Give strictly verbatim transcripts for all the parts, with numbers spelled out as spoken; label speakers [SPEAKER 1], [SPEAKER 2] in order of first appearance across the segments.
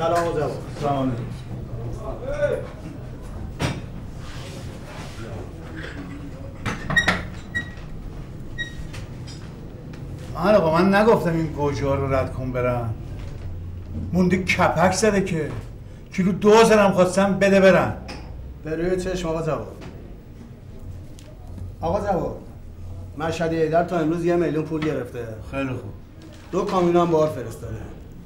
[SPEAKER 1] سلام آقا جواد.
[SPEAKER 2] سلام علیکم. من آقا من نگفتم این گوجه‌ها رو رد کن برن. موندی کپک زده که کیلو دو زنم خواستم بده برن.
[SPEAKER 1] به روی چشم آقا جواد. آقا جواد مشهدی ایدر تا امروز یه میلیون پول گرفته.
[SPEAKER 2] خیلی خوب.
[SPEAKER 1] دو کامیون هم بار فرستاده.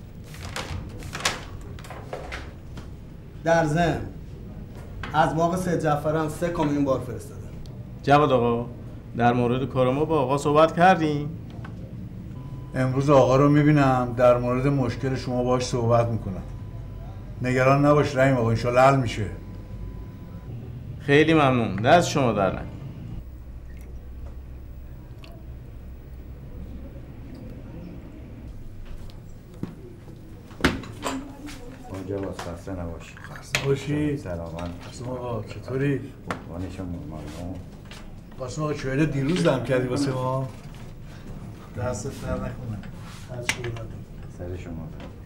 [SPEAKER 1] در ضمن از باغ سید جعفر هم سه کامیون بار فرستاده.
[SPEAKER 3] جواد آقا در مورد کار ما با آقا صحبت کردیم؟
[SPEAKER 2] امروز آقا رو میبینم در مورد مشکل شما باهاش صحبت میکنم. نگران نباش رحیم آقا، انشالله حل میشه.
[SPEAKER 3] خیلی ممنون، دست شما در نکنه.
[SPEAKER 4] اونجا باز خسته نباشی.
[SPEAKER 2] خسته باشی.
[SPEAKER 4] سلامت.
[SPEAKER 2] قاسم آقا چطوری؟
[SPEAKER 4] قربانشون ممنون.
[SPEAKER 2] قاسم آقا چهره دیروز دم کردی واسه ما. دستت در نکنه. از شما
[SPEAKER 4] سر شما.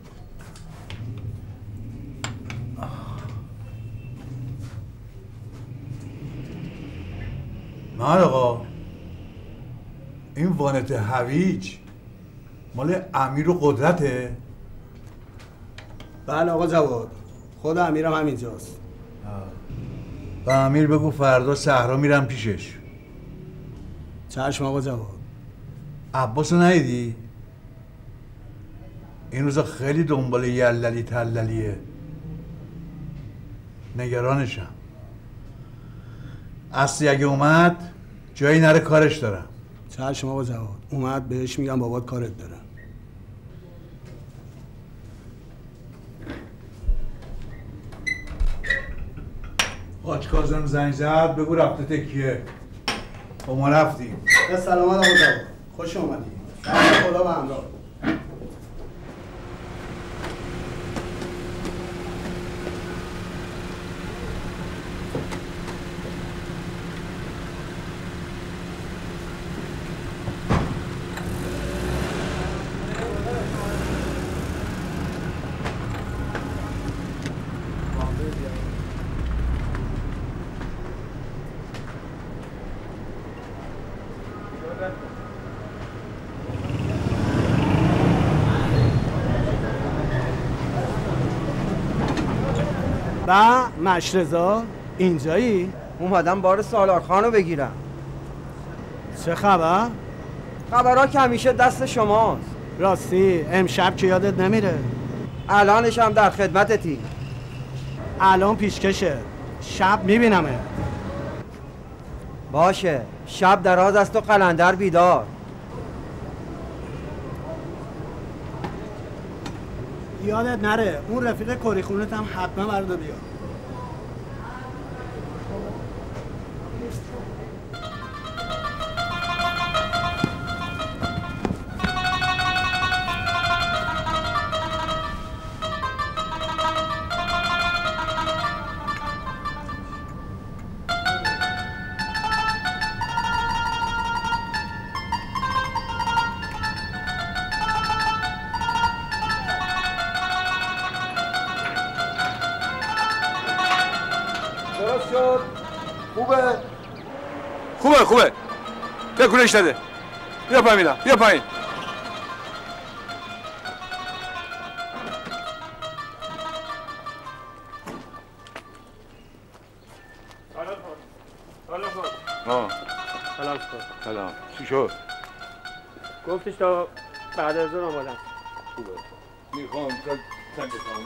[SPEAKER 2] محمد آقا این وانت هویج مال امیر و قدرته؟
[SPEAKER 1] بله آقا جواد، خود امیرم همینجاست.
[SPEAKER 2] به امیر بگو فردا صحرا میرم پیشش.
[SPEAKER 1] چشم آقا جواد.
[SPEAKER 2] عباسو ندیدی؟ این روزا خیلی دنبال یللی تللیه. نگرانشم. اصلی اگه اومد جایی نره کارش دارم.
[SPEAKER 1] چشم آقا جواد. اومد بهش میگم بابات کارت داره.
[SPEAKER 2] حاج کاظم زنگ زد بگو رفته تکیه. با ما رفتیم.
[SPEAKER 1] به سلامت آقا جواد. خوش اومدی. خدا به همراه. با مشرزا اینجایی؟
[SPEAKER 5] اومدم بار سالارخان رو بگیرم.
[SPEAKER 1] چه خبر؟
[SPEAKER 5] خبرها که همیشه دست شماست.
[SPEAKER 1] راستی امشب که یادت نمیره؟
[SPEAKER 5] الانش هم در خدمتتی.
[SPEAKER 1] الان پیشکشه، شب میبینمه.
[SPEAKER 5] باشه، شب دراز است و قلندر بیدار.
[SPEAKER 1] یادت نره اون رفیق کری خونت هم حتما بردا بیا.
[SPEAKER 6] خوبه خوبه خوبه تکونش نده. بیا پایین میدم بیا پایین.
[SPEAKER 7] سلام
[SPEAKER 6] سلام
[SPEAKER 7] سلام
[SPEAKER 6] چی شد؟
[SPEAKER 7] گفتش تا بعد از اون آمادم.
[SPEAKER 6] خوبه میخوام تا سنگ تمام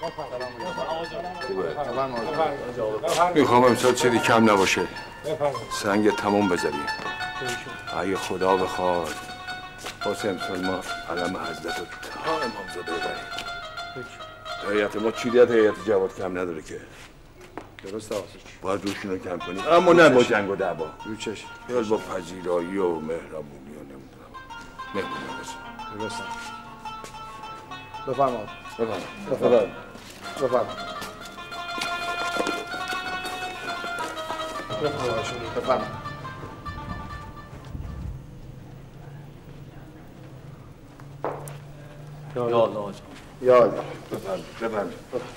[SPEAKER 6] خوبه میخوام امسال چیزی کم نباشه. سنگ تمام بذاریم. اگه خدا بخواد واسه امسال ما علم حضرت رو تا امامزاده ببریم. هیئت ما چیدیت هیئت جواد کم نداره که.
[SPEAKER 7] درسته آقا.
[SPEAKER 6] باید روشون رو کم کنیم اما نه با جنگ و دعوا.
[SPEAKER 7] رو چشم.
[SPEAKER 6] باید با پذیرایی و مهربونی و نمیدونم مهمونی باشه.
[SPEAKER 7] درسته. بفرمایید.
[SPEAKER 6] بفرمایید.
[SPEAKER 7] بفرمایید. بفرمایید. بفرمایید. بفرمایید. یا الله.
[SPEAKER 6] یاد بفرمایید بفرمایید.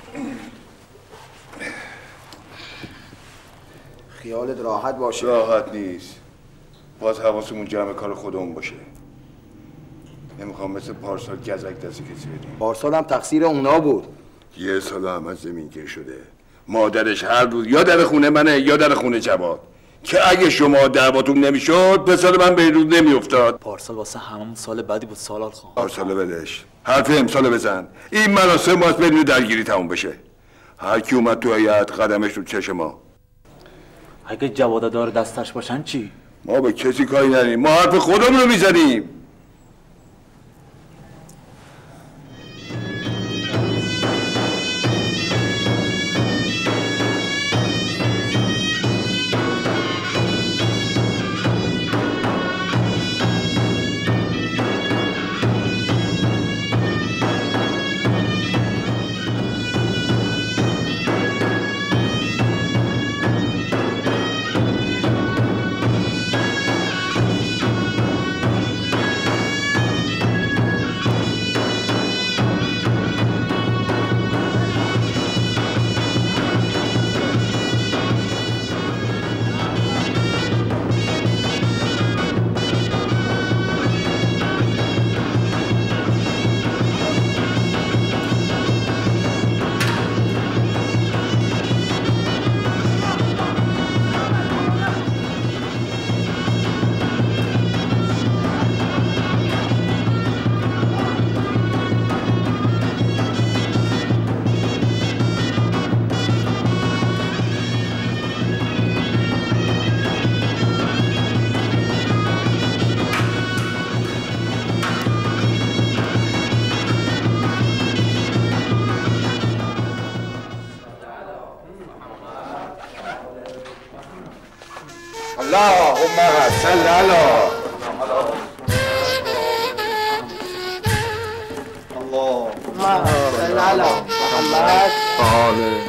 [SPEAKER 1] خیالت راحت باشه.
[SPEAKER 6] راحت نیست. باز حواسمون جمع کار خودمون باشه. نمیخوام مثل پارسال گزک دست کسی بدیم.
[SPEAKER 1] پارسال هم تقصیر اونا بود.
[SPEAKER 6] یه سال هم زمین گیر شده. مادرش هر روز یا در خونه منه یا در خونه جواد. که اگه شما دعواتون نمیشد پسر من به روز نمیافتاد.
[SPEAKER 8] پارسال واسه هممون سال بعدی بود سالار خان.
[SPEAKER 6] پارسال بدش. حرف امسال بزن. این مراسم واسه بدون درگیری تموم بشه. هر کی اومد تو هیئت قدمش رو چشم ما.
[SPEAKER 8] اگه جواددار دستش باشن چی؟
[SPEAKER 6] ما به کسی کاری نداریم. ما حرف خودمون رو میزنیم. اللهم صل علی
[SPEAKER 1] اللهم صل علی محمد.
[SPEAKER 6] آله.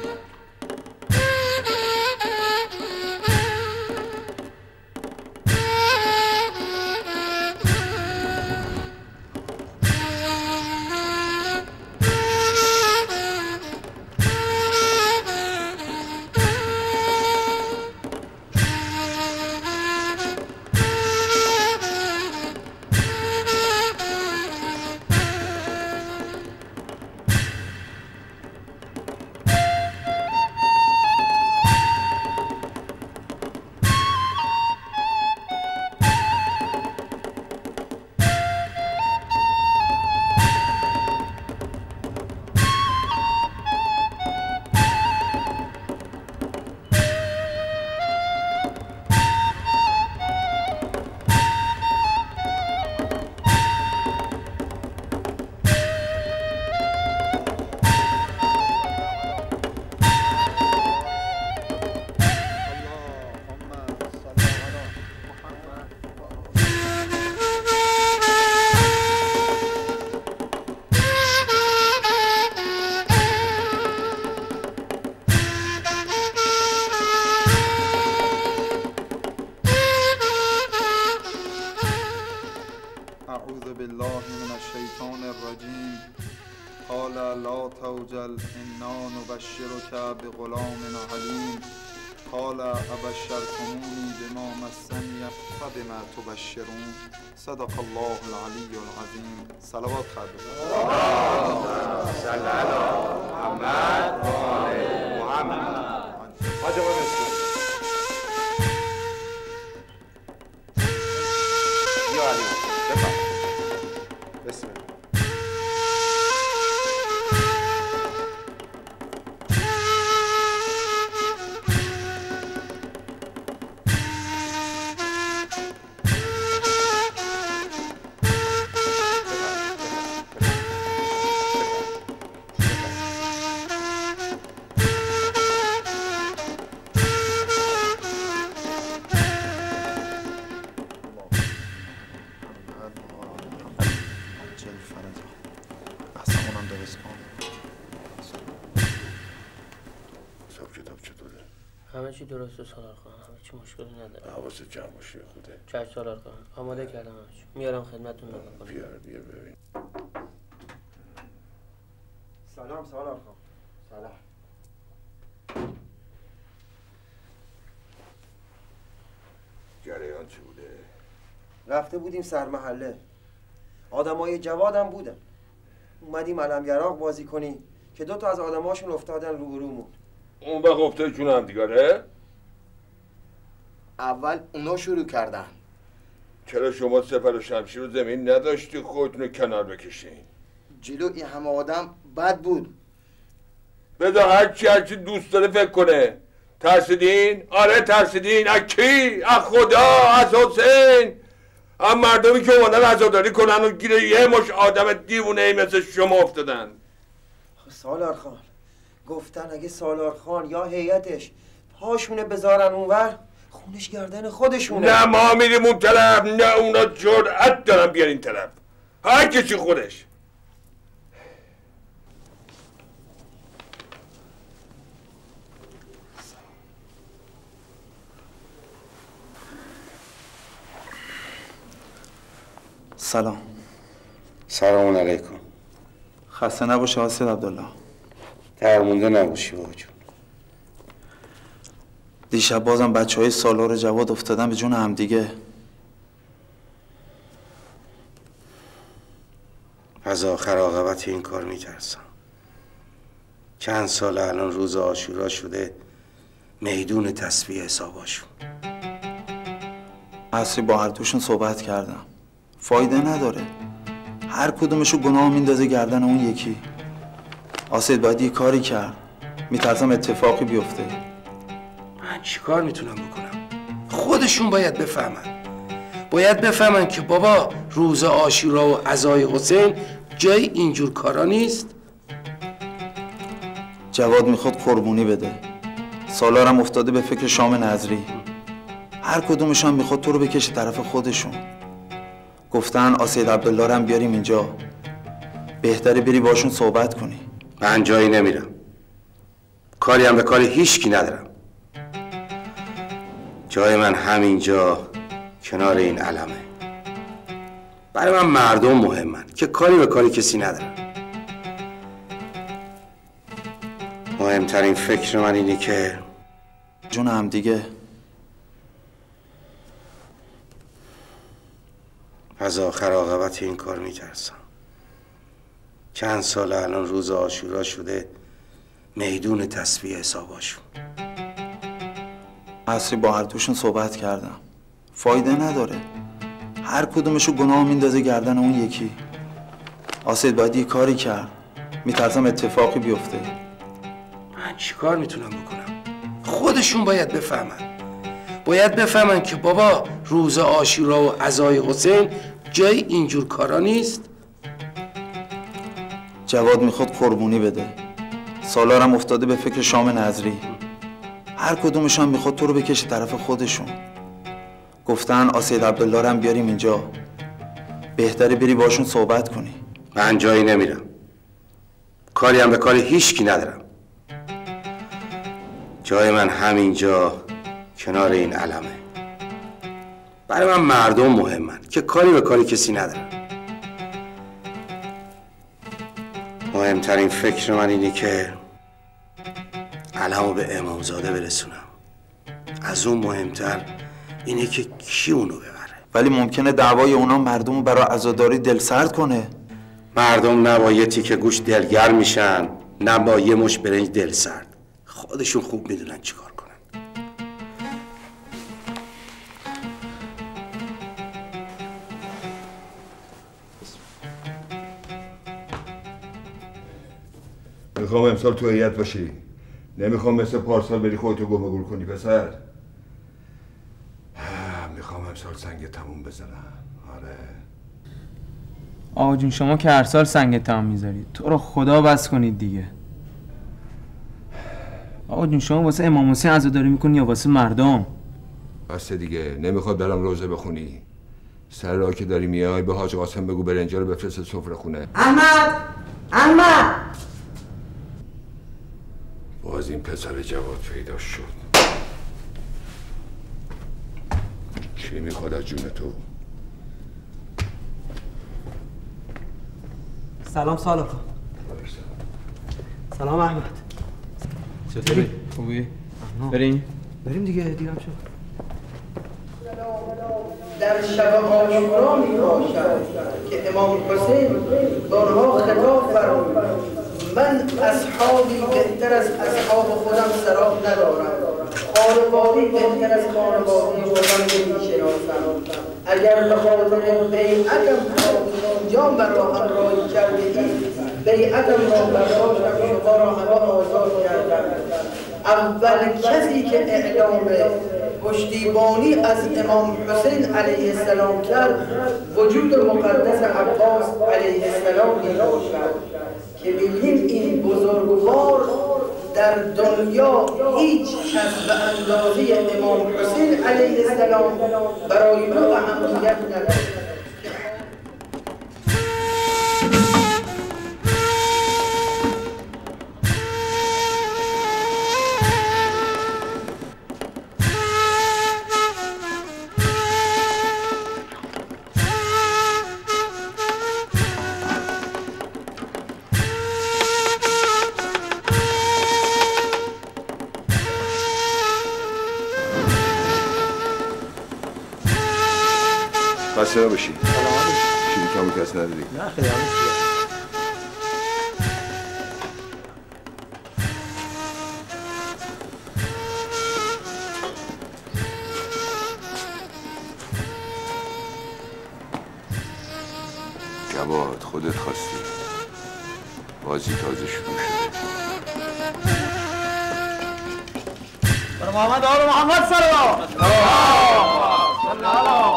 [SPEAKER 9] أعوذ بالله من الشيطان الرجيم قال لا توجل إنا نبشرك بغلام عليم قال أبشرتموني بما مسني فبما تبشرون صدق الله العلي العظيم. صلوات خادم
[SPEAKER 6] اللهم صل على محمد و آل محمد. حاج آقا مسعود یا علی بفرمایید. بسم الله.
[SPEAKER 7] همه چی درسته سالار خان، همه چی مشکلی نداره.
[SPEAKER 6] حواست جمع باشه خوده.
[SPEAKER 7] چشم سالار خان، آماده کردم همه چی. میارم خدمتتون نگاه کنید.
[SPEAKER 6] بیار بیار ببین.
[SPEAKER 5] سلام سالار خان.
[SPEAKER 1] سلام.
[SPEAKER 6] جریان چی بوده؟
[SPEAKER 5] رفته بودیم سر محله. آدمای جوادم بودن. اومدیم علمگراق بازی کنیم که دو تا از آدماشون افتادن روبرومون.
[SPEAKER 6] اون وقت افتاد جون هم دیگره؟
[SPEAKER 1] اول اونا شروع کردن.
[SPEAKER 6] چرا شما سپر و شمشیر رو زمین نداشتی خودتون رو کنار بکشین؟
[SPEAKER 1] جلو این همه آدم بد بود.
[SPEAKER 6] بذار هرچی هرچی دوست داره فکر کنه. ترسیدین؟ آره ترسیدین. از کی؟ از خدا؟ از حسین؟ از مردمی که اومدن عزاداری کنن و گیره یه مش آدم دیوونه ای مثل شما افتادن.
[SPEAKER 5] سالار خان گفتن اگه سالار خان یا هیئتش پاشونه بذارن اونور خونش گردن خودشونه.
[SPEAKER 6] نه ما میریم اون طرف، نه اونا جرأت دارن بیان این طرف. هر کسی خودش.
[SPEAKER 10] سلام.
[SPEAKER 11] سلام علیکم.
[SPEAKER 10] خسته نباشه حاسد عبدالله.
[SPEAKER 11] درمونده نباشی بابا جون.
[SPEAKER 10] دیشب بازم بچه های سالار جواد افتادن به جون هم دیگه.
[SPEAKER 11] از آخر عاقبت این کار میترسم. چند سال الان روز عاشورا شده میدون تسبیح حساباشون.
[SPEAKER 10] عصری با هر دوشون صحبت کردم، فایده نداره. هر کدومشو گناه میندازه گردن اون یکی. آسید باید یه کاری کرد. میترسم اتفاقی بیفته.
[SPEAKER 11] من چی کار میتونم بکنم؟ خودشون باید بفهمن. باید بفهمن که بابا روز عاشورا و عزای حسین جای اینجور کارا نیست.
[SPEAKER 10] جواد میخواد قربونی بده. سالارم افتاده به فکر شام نظری. هر کدومشون میخواد تو رو بکشه طرف خودشون. گفتن آسید عبدالله رو هم بیاریم اینجا. بهتره بری باشون صحبت کنی.
[SPEAKER 11] من جایی نمیرم. کاری هم به کار هیچکی ندارم. جای من همینجا کنار این علمه. برای من مردم مهمن که کاری به کاری کسی ندارم. مهمترین فکر من اینه که
[SPEAKER 10] جون هم دیگه.
[SPEAKER 11] از آخر عاقبت این کار میترسم. چند سال الان روز عاشورا شده میدون تسبیح حساباشون.
[SPEAKER 10] عصری با هر دوشون صحبت کردم، فایده نداره. هر کدومشو گناه میندازه گردن اون یکی. آسید باید یه کاری کرد. میترسم اتفاقی بیفته.
[SPEAKER 11] من چی کار میتونم بکنم؟ خودشون باید بفهمن. باید بفهمن که بابا روز عاشورا و عزای حسین جای اینجور کارا نیست.
[SPEAKER 10] جواد میخواد قربونی بده. سالارم افتاده به فکر شام نظری. هر کدومشون میخواد تو رو بکشه طرف خودشون. گفتن آسید عبدالله رو هم بیاریم اینجا. بهتره بری باشون صحبت کنی.
[SPEAKER 11] من جایی نمیرم. کاری هم به کار هیچکی ندارم. جای من همینجا کنار این علمه. برای من مردم مهمن که کاری به کاری کسی ندارم. مهمترین فکر من اینه که علمو به امامزاده برسونم. از اون مهمتر اینه که کی اونو ببره.
[SPEAKER 10] ولی ممکنه دعوای اونا مردمو برای عزاداری دلسرد کنه.
[SPEAKER 11] مردم نه با یه تیکه گوش دلگر میشن، نه با یه مش برنج دلسرد. خودشون خوب میدونن چیکار کنن.
[SPEAKER 6] میخوام امسال تو هیئت باشی. نمیخوام مثل پارسال بری خودتو گم و گور کنی پسر. میخوام امسال سنگ تموم بزنم. آره
[SPEAKER 3] آقا جون شما که هر سال سنگ تموم میذارید. تو رو خدا بس کنید دیگه. آقا جون شما واسه امام حسین عزاداری میکنی یا واسه مردم؟
[SPEAKER 6] بس دیگه. نمیخواد برام روزه بخونی. سر راه که داری میای به حاج قاسم بگو برنجا رو بفرسته سفره خونه.
[SPEAKER 5] احمد احمد
[SPEAKER 6] باز این پسر جواد پیدا شد. چی میخواد از جون تو؟
[SPEAKER 5] سلام سالار خان.
[SPEAKER 1] سلام احمد.
[SPEAKER 3] چطوری؟ خوبی؟ بریم؟
[SPEAKER 1] بریم دیگه دیرم شد.
[SPEAKER 12] در شب عاشورا می باشد که امام حسین به آنها خطاب فرمود من اصحابی بهتر از اصحاب خودم سراغ ندارم، خانوادی بهتر از خانوادی خودم نمی‌شناسم. اگر به خاطر بیعتم اینجا مرا همراهی کرده اید، بیعتم را برداشتم، شما را همه آزاد کردم. اول کسی که اعلام پشتیبانی از امام حسین علیه السلام کرد وجود مقدس عباس علیه السلام می باشد که می‌بینیم این بزرگوار در دنیا هیچ کس به اندازه امام حسین علیه السلام برای او اهمیت ندارد.
[SPEAKER 6] بسته نباشی شیری کمو کس نداری؟
[SPEAKER 1] نه خیلی همه
[SPEAKER 6] جواد خودت خواستی بازی تازه شروع شده.
[SPEAKER 2] برای محمد آل محمد سلام سلام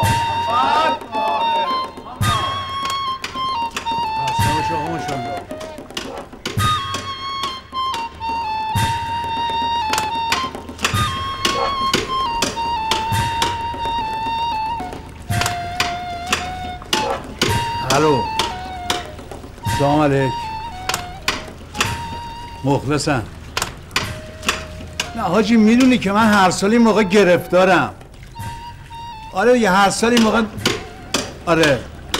[SPEAKER 2] الو سلام علیک مخلصم. نه حاجی میدونی که من هر سال این موقع گرفتارم. آره یه هر سال این موقع آره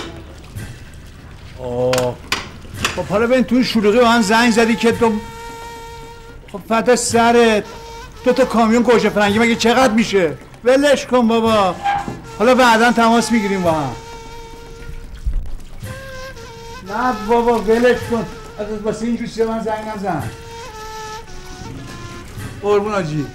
[SPEAKER 2] آه خب حالا ببین تو شلوغی به من زنگ زدی که تو خب فدا سرت دو تا کامیون گوجه فرنگی مگه چقدر میشه؟ ولش کن بابا، حالا بعدا تماس میگیریم با هم. نه بابا ولش کن، از واسه این جوسی من زنگ نزن. قربون حاجی.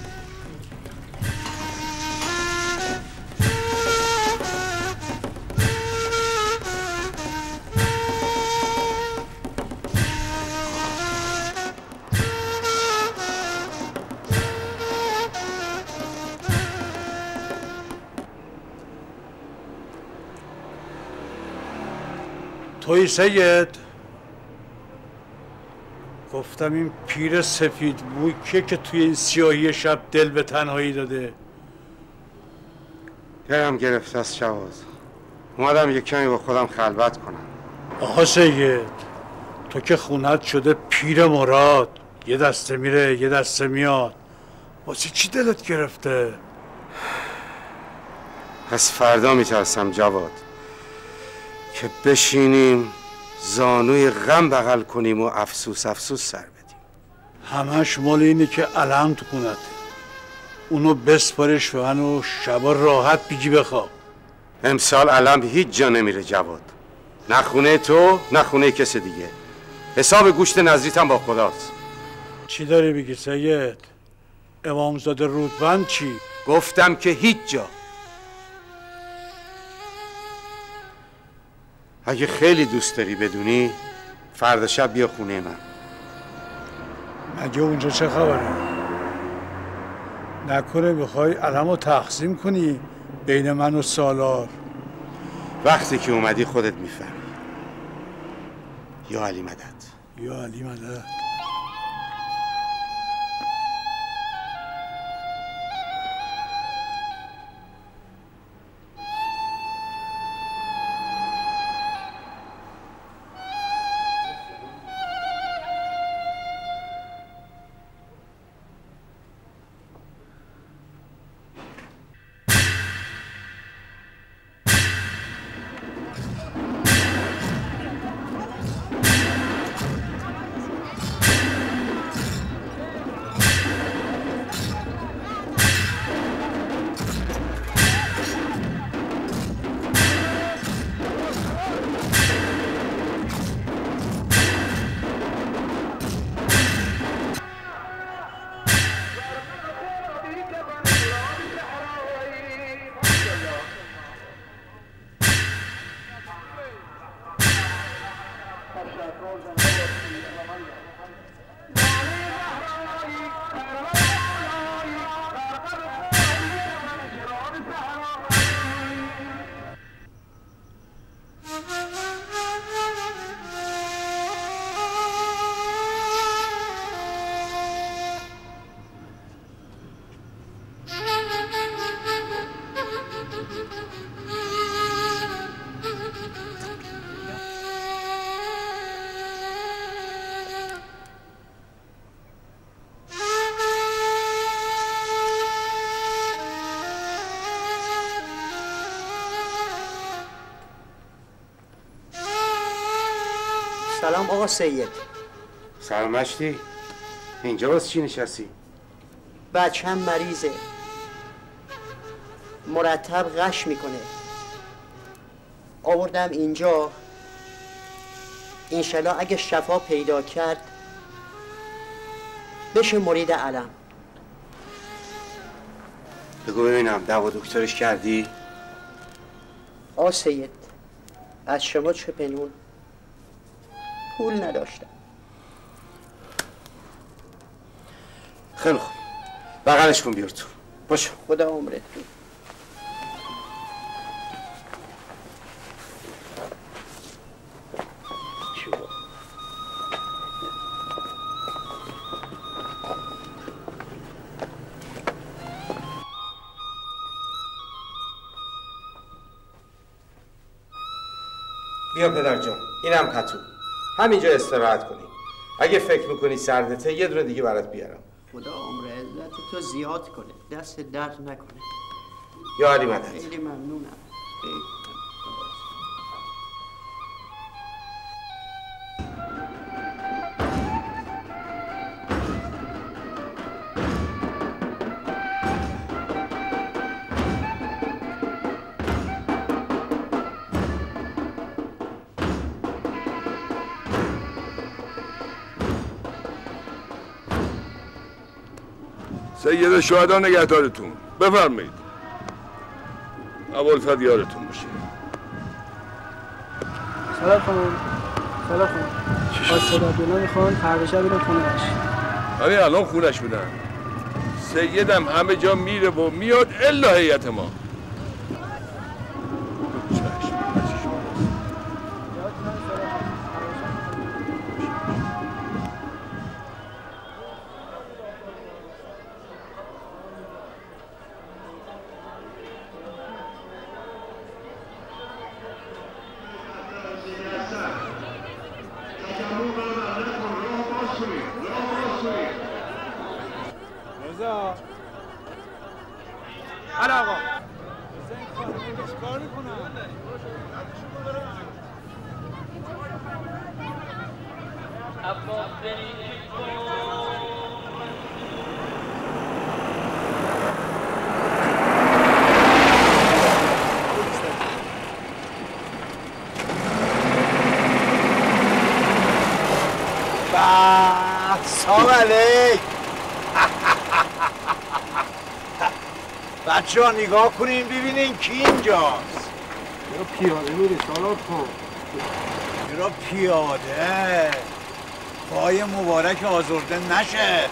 [SPEAKER 2] توی سید گفتم این پیر سفید بوی که که توی این سیاهی شب دل به تنهایی داده.
[SPEAKER 13] دلم گرفته از جواز، اومدم یک کمی با خودم خلوت کنم.
[SPEAKER 2] آقا سید تو که خونت شده پیر مراد، یه دسته میره یه دسته میاد، واسه چی دلت گرفته؟
[SPEAKER 13] از فردا میترسم جواد که بشینیم زانوی غم بغل کنیم و افسوس افسوس سر بدیم.
[SPEAKER 2] همش مال اینه که علم تو خونته، اونو بسپارش به من و شبا راحت بگی بخواب.
[SPEAKER 13] امسال علم هیچ جا نمیره جواد، نه خونه تو نه خونه کس دیگه. حساب گوشت نظریتم با خداست.
[SPEAKER 2] چی داری بگی سید؟ امامزاده رودبند چی؟
[SPEAKER 13] گفتم که هیچ جا. اگه خیلی دوست داری بدونی فردا شب بیا خونه من.
[SPEAKER 2] مگه اونجا چه خبره؟ نکنه میخوای علمو تقسیم کنی بین من و سالار؟
[SPEAKER 13] وقتی که اومدی خودت میفهمی. یا علی مدد.
[SPEAKER 2] یا علی مدد.
[SPEAKER 12] سلام آقا سید.
[SPEAKER 13] سلام مشتی. اینجا واسه چی نشستی؟
[SPEAKER 12] بچه‌م مریضه، مرتب غش میکنه، آوردم اینجا انشالله اگه شفا پیدا کرد بشه مرید علم.
[SPEAKER 13] بگو ببینم دوا دکترش کردی؟
[SPEAKER 12] آقا سید از شما چه پنون؟ پول نداشتم.
[SPEAKER 13] خیلی خوب بغلش کن بیار تو. باشه
[SPEAKER 12] خدا عمرت.
[SPEAKER 13] بیا پدر جان، اینم پتو. همینجا استراحت کنی. اگه فکر میکنی سردته یه دونه دیگه برات بیارم.
[SPEAKER 12] خدا عمر عزت تو زیاد کنه، دست درد نکنه.
[SPEAKER 13] یا علی مدد.
[SPEAKER 12] خیلی ممنونم. خیلی.
[SPEAKER 6] سید شهدا نگهدارتون. بفرمایید. ابوالفضل یارتون باشه.
[SPEAKER 7] سلام خانم. سلام خانم. آسد عبدالله میخوان فردا شب برم خونه‌اش.
[SPEAKER 6] آره الان خونش بودن. سیدم همه جا میره و میاد الا هیئت ما.
[SPEAKER 2] سلام علیک. بچه ها نگاه کنین ببینین کی اینجاست.
[SPEAKER 7] چرا پیاده میری سالات کن؟
[SPEAKER 2] چرا پیاده؟ پای مبارک آزرده نشه.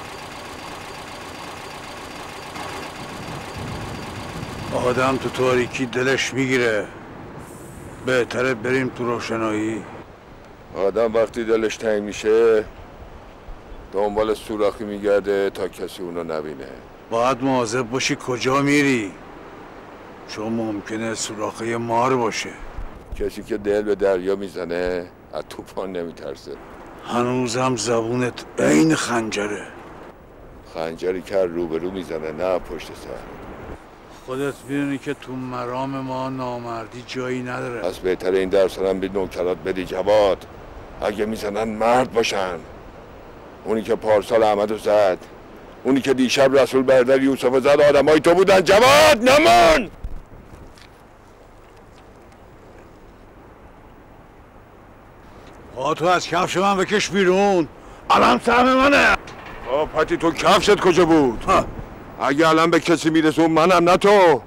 [SPEAKER 2] آدم تو تاریکی دلش میگیره، بهتره بریم تو روشنایی.
[SPEAKER 6] آدم وقتی دلش تنگ میشه دنبال سوراخی میگرده تا کسی اونو نبینه.
[SPEAKER 2] باید مواظب باشی کجا میری، چون ممکنه سوراخی مار باشه.
[SPEAKER 6] کسی که دل به دریا میزنه از طوفان نمیترسه.
[SPEAKER 2] هنوزم زبونت عین خنجره.
[SPEAKER 6] خنجری که روبرو میزنه نه پشت سر.
[SPEAKER 2] خودت میدونی که تو مرام ما نامردی جایی نداره.
[SPEAKER 6] پس بهتره این درس هم به نوکرات بدی جواد. اگه میزنن مرد باشن. اونی که پارسال احمدو زد، اونی که دیشب رسول برادر یوسف زد آدمای تو بودن. جواد نمان.
[SPEAKER 2] آ تو از کفش من بکش بیرون، الان سهم منه.
[SPEAKER 6] آ پتی تو کفشت کجا بود؟ ها. اگه الان به کسی میرسون منم نه تو.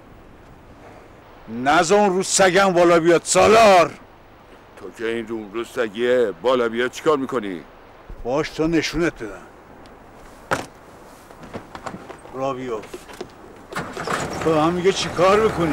[SPEAKER 2] نزا اون روز سگم بالا بیاد سالار.
[SPEAKER 6] تو که این روم روز سگیه بالا بیاد چیکار میکنی؟
[SPEAKER 2] باش تا نشونت بدم. را بیفت. تو هم میگه چی کار بکنی؟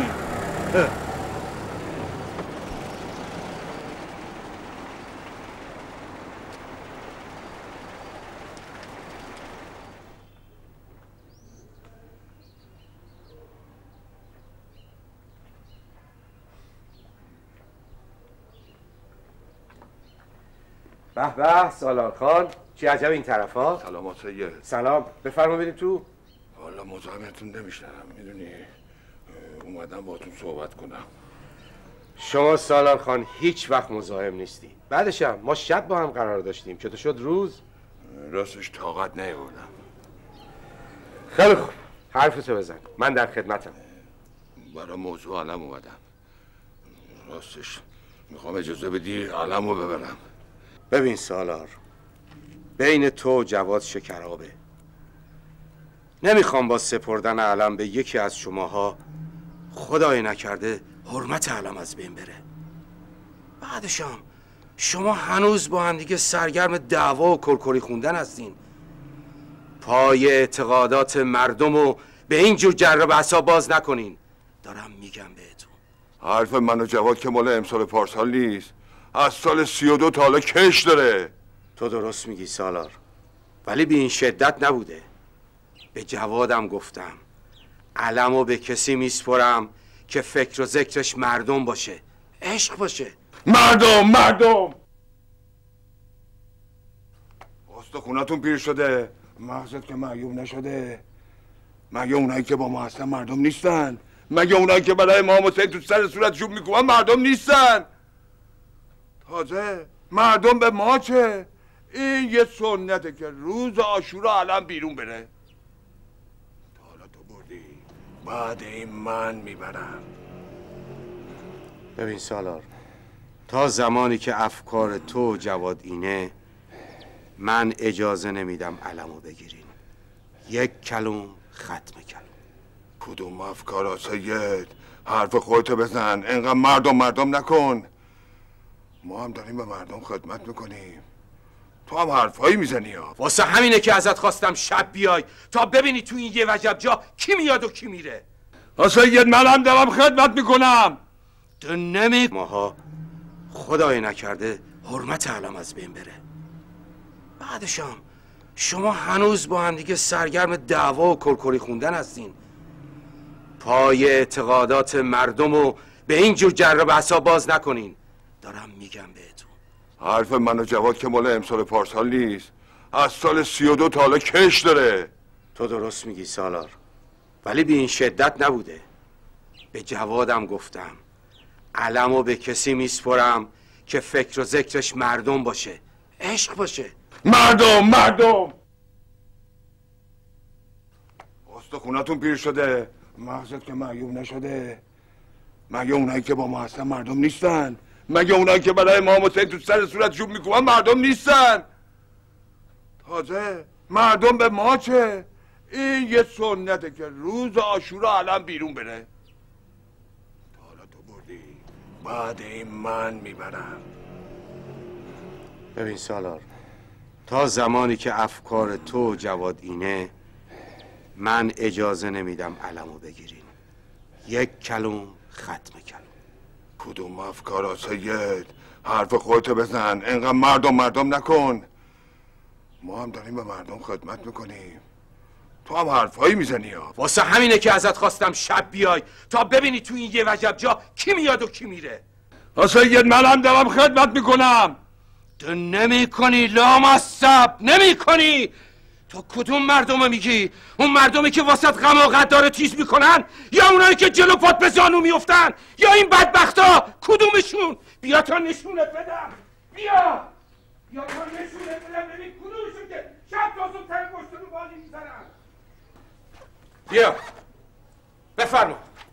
[SPEAKER 13] به به سالار خان، چی عجب این طرفا؟
[SPEAKER 6] سلام سید.
[SPEAKER 13] سلام، بفرما بریم تو.
[SPEAKER 6] والا مزاحمتون نمیشنم، میدونی اومدم باهاتون صحبت کنم.
[SPEAKER 13] شما سالار خان هیچ وقت مزاحم نیستی. بعدش هم ما شب با هم قرار داشتیم، چطور شد روز؟
[SPEAKER 6] راستش طاقت نیاوردم.
[SPEAKER 13] خیلی خوب، حرفتو بزن، من در خدمتم.
[SPEAKER 6] برای موضوع علم اومدم. راستش میخوام اجازه بدی علم رو ببرم.
[SPEAKER 13] ببین سالار، بین تو و جواد شکرابه. نمیخوام با سپردن علم به یکی از شماها خدای نکرده حرمت علم از بین بره. بعدشم شما هنوز با هم دیگه سرگرم دعوا و کرکری خوندن هستین. پای اعتقادات مردم رو به اینجور جر و بحثا باز نکنین. دارم میگم بهتون.
[SPEAKER 6] حرف من و جواد که مال امسال پارسال نیست، از سال سی و دو تا حالا کش داره.
[SPEAKER 13] تو درست میگی سالار، ولی به این شدت نبوده. به جوادم گفتم علمو به کسی میسپرم که فکر و ذکرش مردم باشه، عشق باشه.
[SPEAKER 6] مردم مردم استخونتون پیر شده، مغزت که معیوب نشده. مگه اونایی که با ما هستن مردم نیستن؟ مگه اونایی که برای امام حسین تو سر صورتشون میکنن مردم نیستن؟ تازه مردم به ما چه؟ این یه سنته که روز عاشورا علم بیرون بره. حالا تو بردی، بعد این من میبرم.
[SPEAKER 13] ببین سالار، تا زمانی که افکار تو و جواد اینه، من اجازه نمیدم علمو بگیرین. یک کلوم ختم کلوم.
[SPEAKER 6] کدوم افکار سید؟ حرف خودتو بزن، اینقدر مردم مردم نکن. ما هم داریم به مردم خدمت میکنیم، تو هم حرفایی میزنی ها.
[SPEAKER 13] واسه همینه که ازت خواستم شب بیای تا ببینی تو این یه وجب جا کی میاد و کی میره.
[SPEAKER 6] سید من هم دارم خدمت میکنم.
[SPEAKER 13] تو نمی ماها خدای نکرده حرمت علم از بین بره. بعدشم شما هنوز با هم دیگه سرگرم دعوا و کرکری خوندن هستین. پای اعتقادات مردم رو به اینجور جر و بحثا باز نکنین. دارم میگم بهتون.
[SPEAKER 6] حرف من و جواد که مال امسال پارسال نیست، از سال سی و دو تا حالا کش داره.
[SPEAKER 13] تو درست میگی سالار، ولی به این شدت نبوده. به جوادم گفتم علمو به کسی میسپرم که فکر و ذکرش مردم باشه، عشق باشه.
[SPEAKER 6] مردم مردم استخونتون پیر شده، مغزت که معیوب نشده. مگه اونایی که با ما هستن مردم نیستن؟ مگه اونایی که برای امام حسین تو سر صورتشون میکنن مردم نیستن؟ تازه مردم به ما چه؟ این یه سنته که روز عاشورا علم بیرون بره. حالا تو بردی، بعد این من میبرم.
[SPEAKER 13] ببین سالار، تا زمانی که افکار تو و جواد اینه، من اجازه نمیدم علمو بگیرین. یک کلوم ختم کلوم.
[SPEAKER 6] کدوم افکار سید؟ حرف خودتو بزن، اینقدر مردم مردم نکن. ما هم داریم به مردم خدمت میکنیم، تو هم حرفایی میزنی ها.
[SPEAKER 13] واسه همینه که ازت خواستم شب بیای تا ببینی تو این یه وجب جا کی میاد و کی میره.
[SPEAKER 6] سید من هم دارم خدمت میکنم.
[SPEAKER 13] تو نمی کنی لامصب، نمی کنی. تو کدوم مردمو میگی؟ اون مردمی که واسط غم و غدار تیز میکنن، یا اونایی که جلو پات به زانو میفتن، یا این بدبختا؟ کدومشون؟ بیا تا نشونت بدم. بیا بیا تا نشونت بدم ببین کدومشون که شب تا صبح تر پشت رو بالی میزنن. بیا بفرما.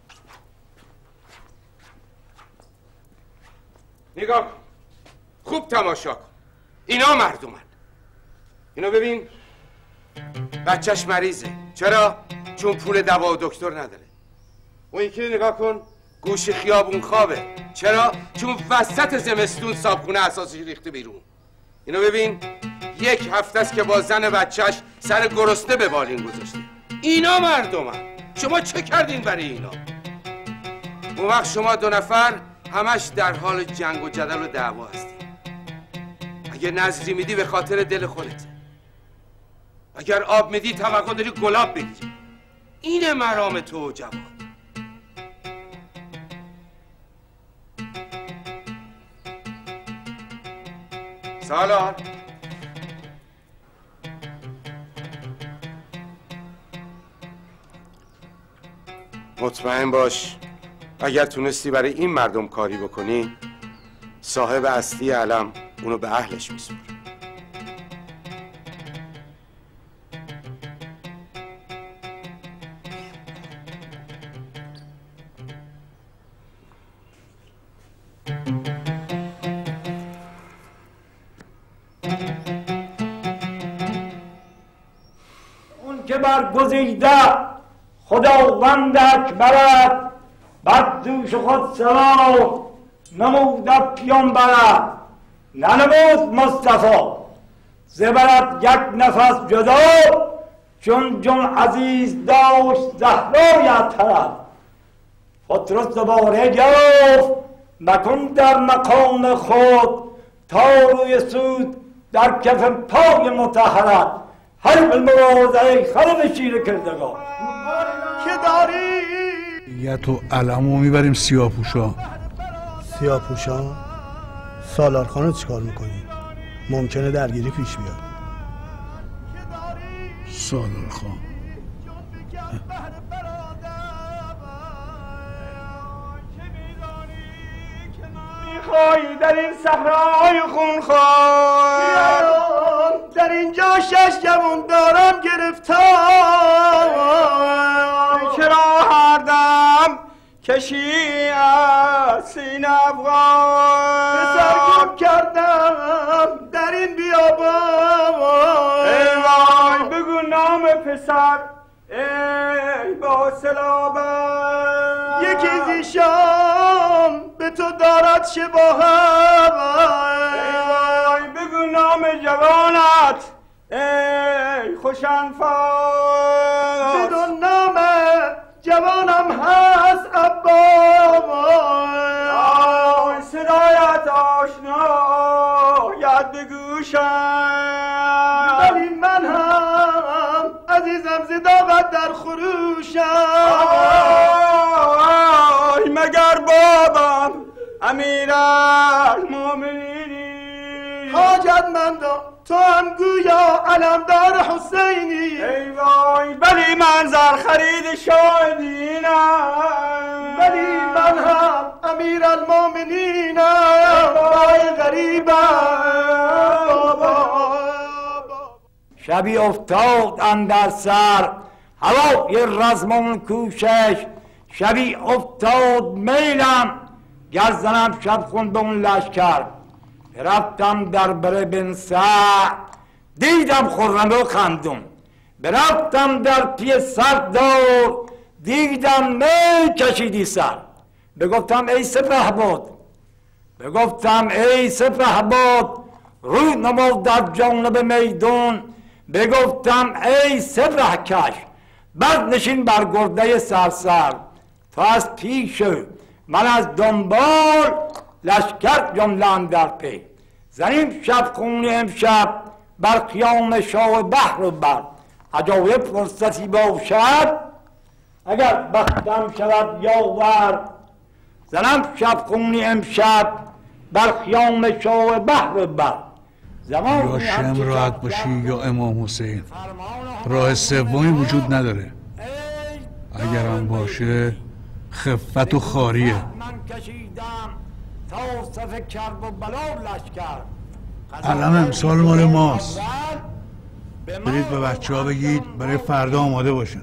[SPEAKER 13] نگاه کن، خوب تماشا کن. اینا مردمن. اینو ببین، بچهش مریضه. چرا؟ چون پول دوا و دکتر نداره. اون یکی نگاه کن، گوش خیابون خوابه. چرا؟ چون وسط زمستون صابخونه اساسی ریخته بیرون. اینو ببین، یک هفته است که با زن بچهش سر گرسنه به بالین گذاشته. اینا مردمن. شما چه کردین برای اینا؟ اون وقت شما دو نفر همش در حال جنگ و جدل و دعوا هستین. اگه نظری میدی به خاطر دل خودت، اگر آب میدی توقع داری گلاب بگیری. اینه مرام تو و جواد. سالار، مطمئن باش اگر تونستی برای این مردم کاری بکنی، صاحب اصلی علم اونو به اهلش میسپره.
[SPEAKER 14] اون که برگزیده خداوند اکبرت، بر دوش خود سوار نموده پیامبرت، ننمود مصطفی زبرت یک نفس جدا، چون جون عزیز داشت زهرای طرف. پطرس دوباره گفت مکن در مقام خود، تا روی سود در کف پای مطهرت. هر بالمراد ای خلق شیر کردگار
[SPEAKER 12] که داری
[SPEAKER 2] یه تو علمو میبریم سیاپوشا.
[SPEAKER 1] سیاپوشا؟ سالار خانو چیکار میکنی؟ ممکنه درگیری پیش بیاد.
[SPEAKER 2] سالار خان
[SPEAKER 14] میخوایی در این صحرای خونخوار،
[SPEAKER 12] در اینجا شش جوان دارم گرفتار،
[SPEAKER 14] چرا هر دم کشی از سین افغان،
[SPEAKER 12] پسر گم کردم در این بیابان.
[SPEAKER 14] ای وای بگو نام پسر ای با سلابت،
[SPEAKER 12] یکی زیشان به تو دارد شباهت.
[SPEAKER 14] ای وای بگو نام جوانت ای خوش انفاس،
[SPEAKER 12] بدون نام جوانم هست
[SPEAKER 14] عباس. صدایت آشنا یاد به گوشم،
[SPEAKER 12] ولی من هم عزیزم زداقت در خروشم.
[SPEAKER 14] آی مگر بابام امیر المومنینی،
[SPEAKER 12] حاجت مندم تو هم گویا علمدار حسینی.
[SPEAKER 14] ای وای ولی من زر خرید شاهدینم،
[SPEAKER 12] ولی من هم امیر المومنینم. وای غریبم بابا.
[SPEAKER 14] شبی افتاد اندر سر هوای رزمون کوشش، شبی افتاد میلم گر زنم شب خون به اون لشکر. برفتم در بر بن سعد دیدم خرم و خندم، برفتم در پی سردار دیدم می کشیدی سر. بگفتم ای سپهبد، بگفتم ای سپهبد روی نما در جانب میدون. بگفتم ای سپه کش بر نشین بر گرده سرسر. تا از پیش من از دنبال لشکر جمله اندر پی. زنیم شب خونی امشب بر خیام شاه بحر و بر. عجایب فرصتی باشد اگر بختم شود یاور. زنم شب خونی امشب بر خیام شاه بحر و بر.
[SPEAKER 2] یا شم راحت باشی یا امام حسین، راه سومی وجود نداره. اگر هم باشه خفت و خاریه. علم امسال مال ماست، برید به بچه ها بگید برای فردا آماده باشن.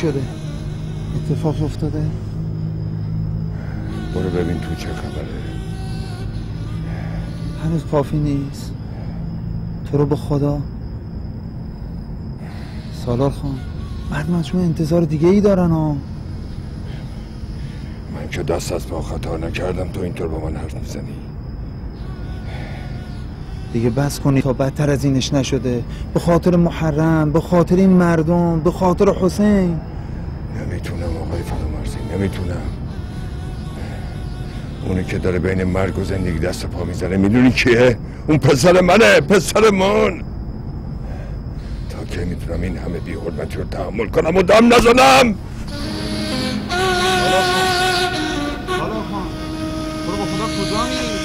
[SPEAKER 10] شده؟ اتفاق افتاده؟
[SPEAKER 6] برو ببین تو چه خبره.
[SPEAKER 10] هنوز کافی نیست. تو رو به خدا سالار خان، مردم از شما انتظار دیگه ای دارن ها.
[SPEAKER 6] من که دست از پا خطا نکردم تو اینطور با من حرف میزنی؟
[SPEAKER 10] دیگه بس کنی تا بدتر از اینش نشده. به خاطر محرم، به خاطر این مردم، به خاطر حسین.
[SPEAKER 6] نمیتونم آقای فرامرزی، نمیتونم. اونی که داره بین مرگ و زندگی دست پا میزنه میدونی کیه؟ اون پسر منه، پسرمون. تا که میتونم این همه بی حرمتی رو تحمل کنم و دم نزنم؟
[SPEAKER 2] سالار خان برو با خدا کجا میری؟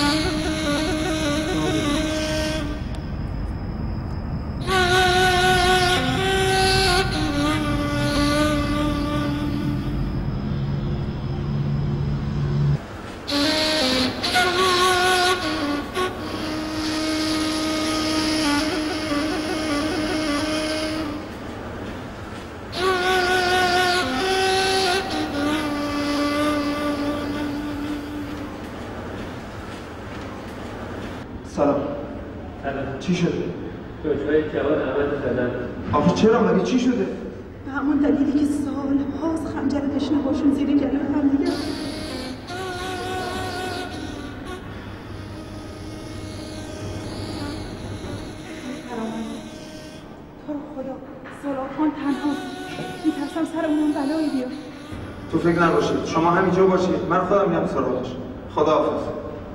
[SPEAKER 7] سلام. چی شده؟ دکترای جواد عمل زدن. آخه چرا؟ مگه چی شده؟
[SPEAKER 15] به همون دلیلی که سال‌هاست خنجر دشنه باشون زیر گلو هم دیگه. تو رو خدا سالار خان تنهاست. میترسم سر اون بلایی بیاد.
[SPEAKER 10] تو فکر نباشید، شما همینجا باشید، من خودم میرم سراغش. خداحافظ.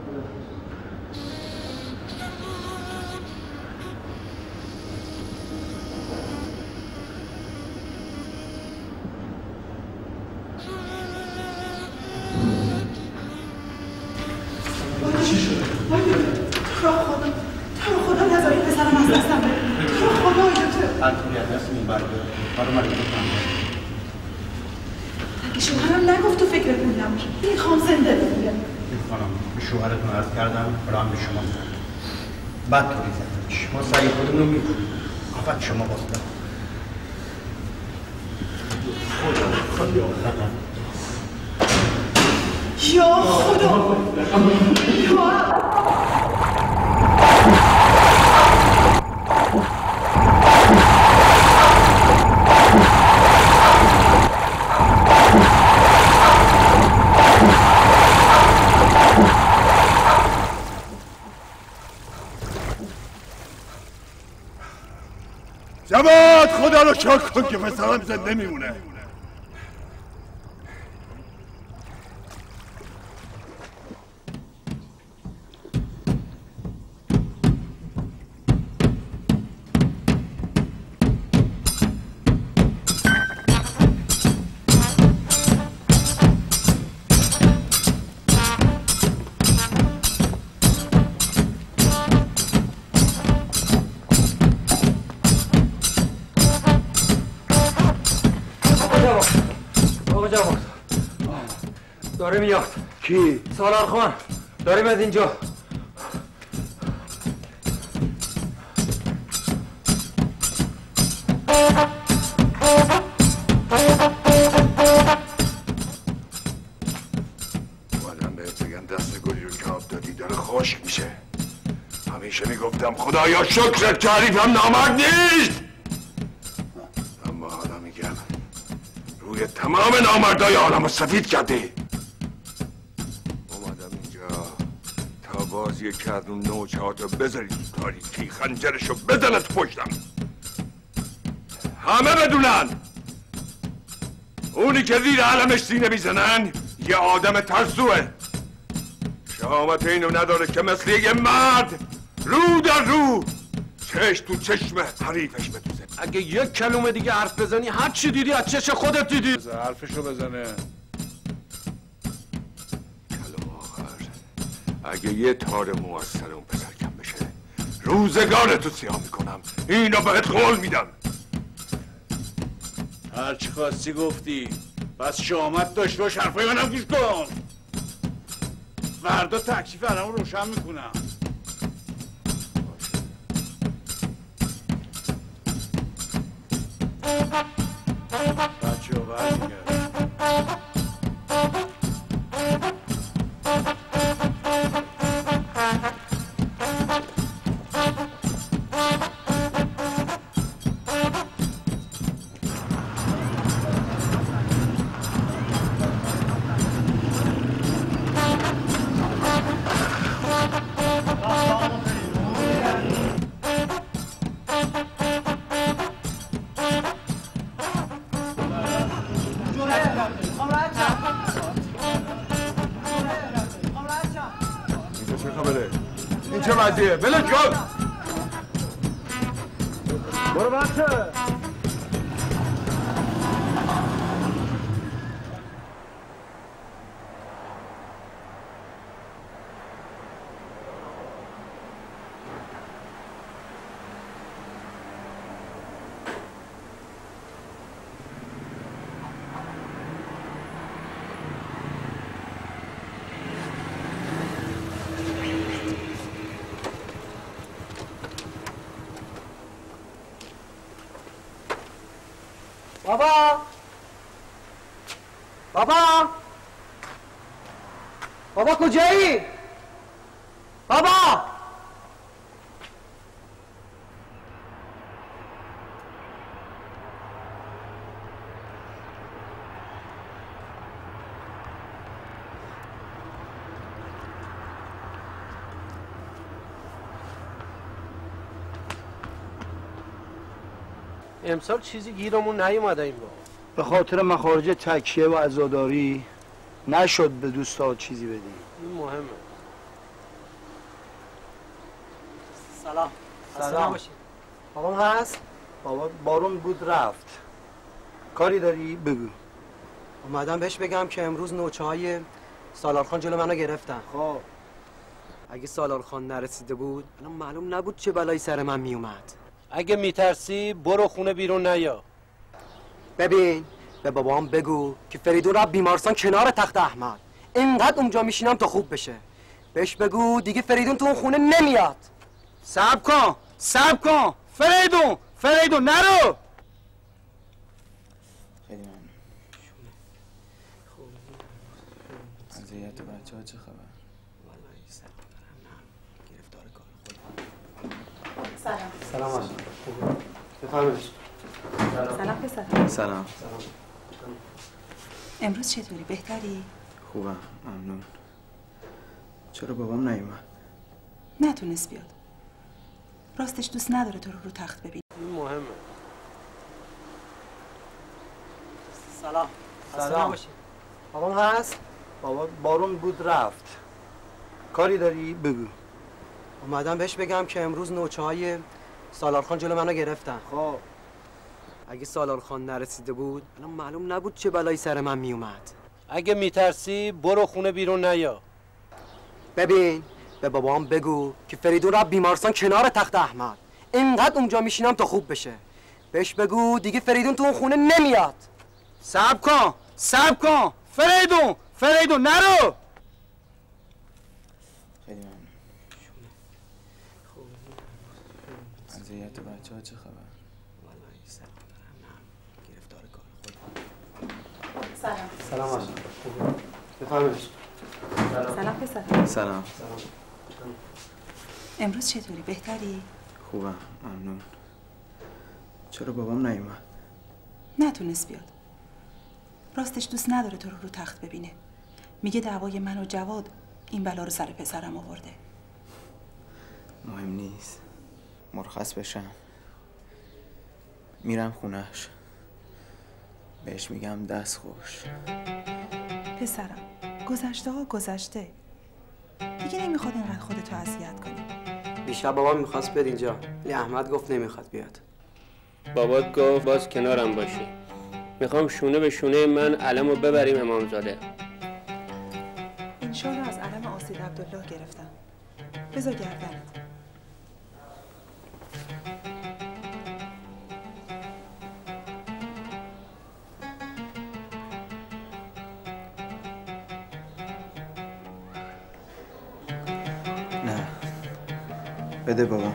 [SPEAKER 15] شوهرم نگفت تو فکرتون نباشه. این خام زنده بمونه.
[SPEAKER 16] خانم به شوهرتون عرض کردم راه به شما بعد توری زدنش ما سعی خودمون رو میکنیم. آفت شما باسته
[SPEAKER 15] یا خدا یا
[SPEAKER 6] جواد خدا رو شکر کن که پسرم زنده میمونه.
[SPEAKER 11] داره میاد.
[SPEAKER 6] کی؟
[SPEAKER 11] سالار خان داره میاد اینجا.
[SPEAKER 6] اومدم بهت بگم دست گلی رو که آب دادی داره خشک میشه. همیشه میگفتم خدایا شکرت که حریفم نامرد نیست، اما حالا میگم روی تمام نامردای عالم سفید کردی. اومدم اینجا تا بازی کردون نوچهاتو بذاری تو تاریکی، خنجرشو بزنه تو پشتم، همه بدونن اونی که زیر علمش سینه میزنن یه آدم ترسوه، شهامت اینو نداره که مثل یه مرد رو در رو چشم تو چشم حریفش بدوزه.
[SPEAKER 11] اگه یک کلمه دیگه حرف بزنی هر چی دیدی از چش خودت دیدی.
[SPEAKER 6] حرفشو بزنه. کلام آخر اگه یه تار مو از سر اون پسر کم بشه روزگارتو سیاه میکنم، اینو بهت قول میدم.
[SPEAKER 17] هرچی خواستی گفتی، بس شامت داشت باش حرفای منم گوش کن. فردا تکلیف علمو روشن میکنم. بچه ها برمیگرد.
[SPEAKER 6] بله جان
[SPEAKER 14] برو بچه
[SPEAKER 12] بابا بابا بابا کجایی؟ بابا
[SPEAKER 11] امسال چیزی گیرمون نیومده این بار.
[SPEAKER 12] به خاطر مخارج تکیه و عزاداری نشد به دوستا چیزی بدیم.
[SPEAKER 11] این مهمه.
[SPEAKER 12] سلام.
[SPEAKER 11] سلام.
[SPEAKER 12] بابام هست؟ بابا بارون بود رفت. کاری داری؟ بگو.
[SPEAKER 18] اومدم بهش بگم که امروز نوچه های سالار خان جلو منو گرفتن.
[SPEAKER 12] خب
[SPEAKER 18] اگه سالار خان نرسیده بود الان معلوم نبود چه بلایی سر من میومد.
[SPEAKER 11] اگه میترسی برو خونه بیرون نیا.
[SPEAKER 18] ببین به بابام بگو که فریدون رو بیمارستان کنار تخت احمد اینقدر اونجا میشینم تا خوب بشه. بهش بگو دیگه فریدون تو اون خونه نمیاد.
[SPEAKER 12] صبر کن صبر کن فریدون فریدون نرو.
[SPEAKER 10] خیلی ممنون. وضعیت بچه ها چه خبر؟
[SPEAKER 15] سلام.
[SPEAKER 18] سلام آشان. بفرمایید.
[SPEAKER 15] سلام پسر.
[SPEAKER 10] سلام.
[SPEAKER 15] امروز چطوری؟ بهتری؟
[SPEAKER 10] خوبم ممنون. چرا بابام نیومد؟
[SPEAKER 15] نتونست بیاد. راستش دوست نداره تو رو رو تخت ببین.
[SPEAKER 11] این مهمه.
[SPEAKER 18] سلام.
[SPEAKER 12] سلام.
[SPEAKER 18] بابام هست؟
[SPEAKER 12] بابا بارون بود رفت. کاری داری؟ بگو.
[SPEAKER 18] اومدم بهش بگم که امروز نوچه های سالار خان جلو منو گرفتن.
[SPEAKER 12] خب
[SPEAKER 18] اگه سالار خان نرسیده بود الان معلوم نبود چه بلایی سر من میومد.
[SPEAKER 11] اگه میترسی برو خونه بیرون نیا.
[SPEAKER 18] ببین به بابام بگو که فریدون رو بیمارستان کنار تخت احمد اینقدر اونجا میشینم تا خوب بشه. بهش بگو دیگه فریدون تو اون خونه نمیاد.
[SPEAKER 12] صبر کن صبر کن فریدون فریدون نرو.
[SPEAKER 10] خیلی ممنون. وضعیت بچه ها چه خبر؟
[SPEAKER 15] سلام.
[SPEAKER 18] سلام آشان. بفرمایید.
[SPEAKER 15] سلام پسر.
[SPEAKER 10] سلام.
[SPEAKER 15] امروز چطوری؟ بهتری؟
[SPEAKER 10] خوبم ممنون. چرا بابام نیومد؟
[SPEAKER 15] نتونست بیاد. راستش دوست نداره تو رو رو تخت ببینه. میگه دعوای من و جواد این بلا رو سر پسرم آورده.
[SPEAKER 10] مهم نیست. مرخص بشم میرم خونش بهش میگم دست خوش.
[SPEAKER 15] پسرم گذشته ها گذشته دیگه نمیخواد اینقدر خودتو اذیت کنی.
[SPEAKER 18] دیشب بابا میخواست بیاد اینجا ولی احمد گفت نمیخواد بیاد.
[SPEAKER 11] بابات گفت باز کنارم باشی. میخوام شونه به شونه من علمو ببریم امامزاده.
[SPEAKER 15] این شال رو از علم آسید عبدالله گرفتم. بذار گردنت.
[SPEAKER 10] نه بده بابا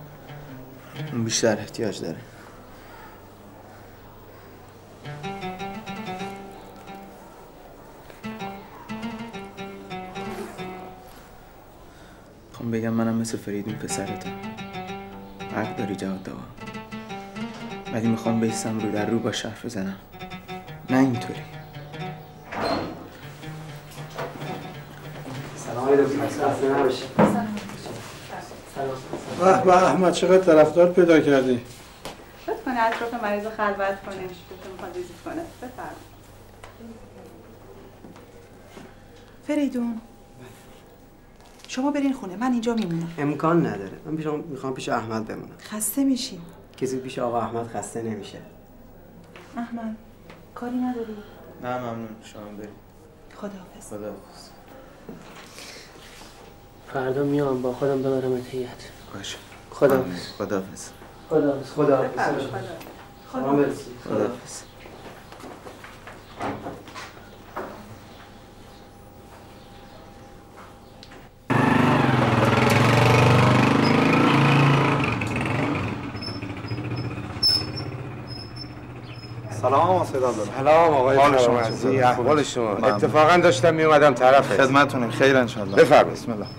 [SPEAKER 10] اون بیشتر احتیاج داره.
[SPEAKER 3] میخوام بگم منم مثل فریدون پسرتم. حق داری جواد دوا، ولی میخوام بیستم رو در رو با حرف بزنم، نه اینطوری.
[SPEAKER 18] سلام علیکم. خسته نباشی.
[SPEAKER 2] به به احمد چقدر طرفدار پیدا کردی.
[SPEAKER 15] لطف کنه اطراف مریض خلوت کنه، دکتر میخواد ویزیت کنه. بفرمایید. فریدون شما برین خونه، من اینجا میمونم.
[SPEAKER 18] امکان نداره، من پیش میخوام پیش احمد بمونم.
[SPEAKER 15] خسته میشین.
[SPEAKER 18] کسی پیش آقا احمد خسته نمیشه.
[SPEAKER 15] احمد کاری نداری؟
[SPEAKER 3] نه ممنون، شما بریم.
[SPEAKER 15] خداحافظ.
[SPEAKER 3] خداحافظ.
[SPEAKER 19] فردا میام با خودم ببرم هیئت.
[SPEAKER 3] باشه.
[SPEAKER 19] خداحافظ.
[SPEAKER 3] خداحافظ.
[SPEAKER 19] خداحافظ.
[SPEAKER 18] خداحافظ.
[SPEAKER 15] خداحافظ.
[SPEAKER 3] خداحافظ.
[SPEAKER 10] سلام آسید عبدالله.
[SPEAKER 13] سلام آقای فرامرزی، احوال شما؟ اتفاقا داشتم میومدم طرف
[SPEAKER 10] خدمتتونیم. خیر ان شاء الله.
[SPEAKER 13] بفرمایید.
[SPEAKER 10] بسم الله.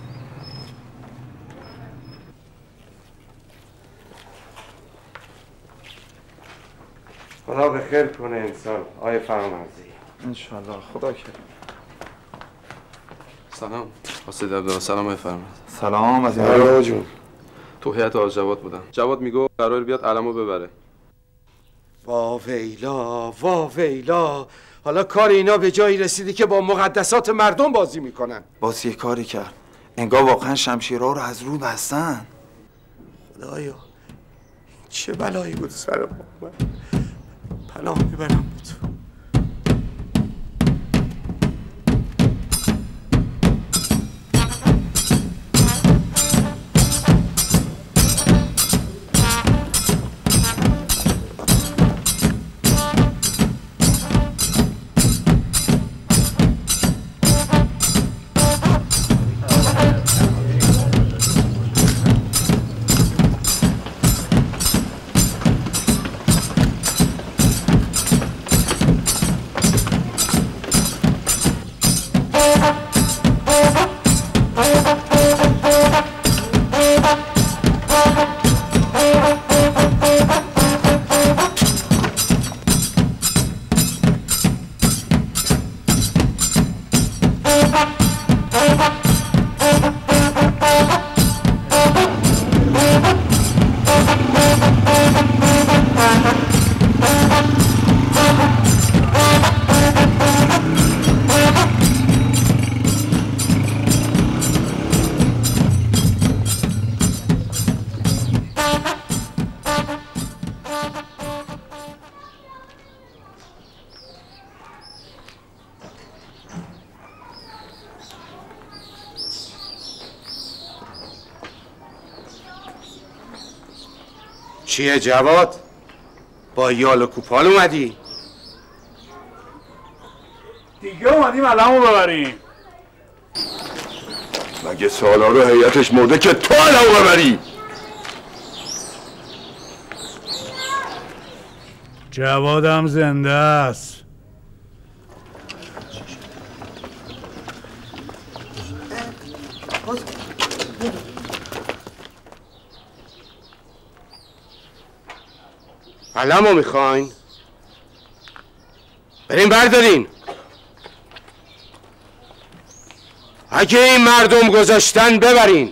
[SPEAKER 13] خدا به خیر کنه انسان آقای فرامرزی.
[SPEAKER 10] ان شاء الله. خدا کرد.
[SPEAKER 20] سلام آسید عبدالله. سلام آقای فرامرزی.
[SPEAKER 10] سلام از
[SPEAKER 13] آقا جون.
[SPEAKER 20] تو هیئت آقا جواد بودم. جواد میگو قرار بیاد علمو ببره.
[SPEAKER 13] وا ویلا وا ویلا، حالا کار اینا به جایی رسیده که با مقدسات مردم بازی میکنن.
[SPEAKER 10] باز یه کاری کرد، انگار واقعا شمشیرها رو از رو بستن.
[SPEAKER 13] خدایا چه بلایی بود سر ما. پناه میبرم به تو. چیه جواد؟ با یال و کوپال اومدی؟
[SPEAKER 17] دیگه اومدیم علمو ببریم.
[SPEAKER 6] مگه سالارو هیئتش مرده که تو علمو ببری؟
[SPEAKER 2] جوادم زنده است.
[SPEAKER 13] علمو میخواین؟ بریم بردارین. اگه این مردم گذاشتن ببرین.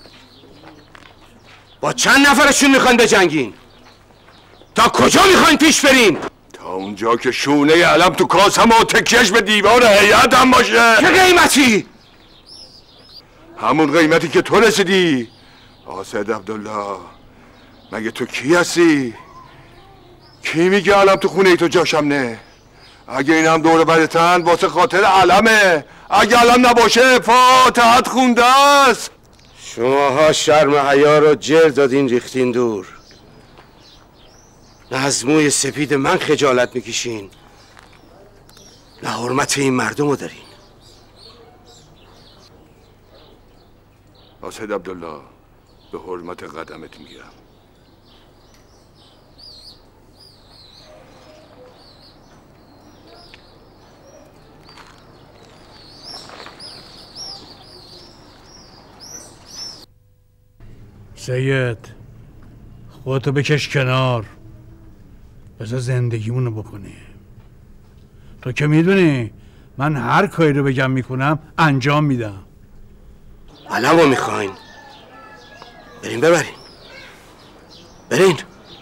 [SPEAKER 13] با چند نفرشون میخواین بجنگین؟ تا کجا میخواین پیش برین؟
[SPEAKER 6] تا اونجا که شونه علم تو کاسم و تکیش به دیوار هیئت هم باشه.
[SPEAKER 13] چه قیمتی؟
[SPEAKER 6] همون قیمتی که تو رسیدی. آسد عبدالله مگه تو کی هستی؟ کی میگه علم تو خونه ای تو جاشم نه؟ اگه این هم دور برتن واسه خاطر علمه. اگه علم نباشه فاتحت خونده است.
[SPEAKER 13] شماها شرم حیا رو جر دادین ریختین دور. نه از موی سپید من خجالت میکشین، نه حرمت این مردم رو دارین.
[SPEAKER 6] آسد عبدالله به حرمت قدمت میگم.
[SPEAKER 2] سید خودتو بکش کنار، بذار زندگیمونو بکنی. تو که میدونی من هر کاری رو بگم میکنم انجام میدم.
[SPEAKER 11] علمو میخواین بریم ببرین، برین.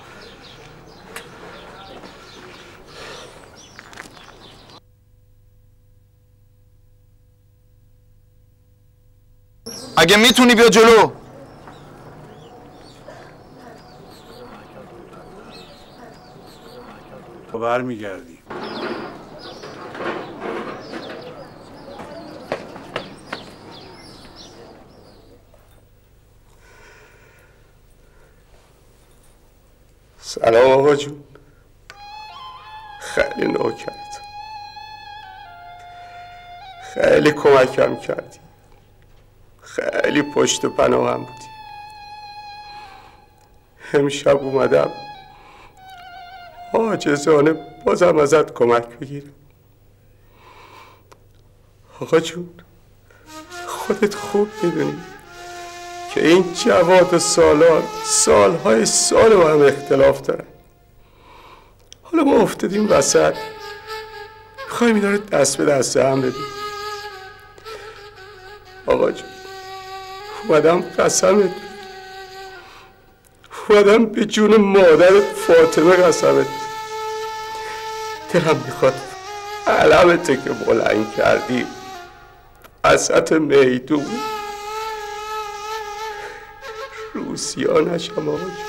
[SPEAKER 10] اگه میتونی بیا جلو.
[SPEAKER 2] برمیگردی.
[SPEAKER 13] سلام آقا جون، خیلی نوکرت، خیلی کمکم کردی، خیلی پشت و پناهم بودی. امشب اومدم عاجزانه بازم ازت کمک بگیرم. آقا جون خودت خوب میدونی که این جواد و سالار سالهای سال با هم اختلاف دارن. حالا ما افتادیم وسط، میخوایم اینا رو دست به دست هم بدیم. آقا جون اومدم قسمت اومدم به جون مادرت فاطمه قسمت دلم میخواد علمته که بلند کردی وسط میدون روسیا نشم. آقا جون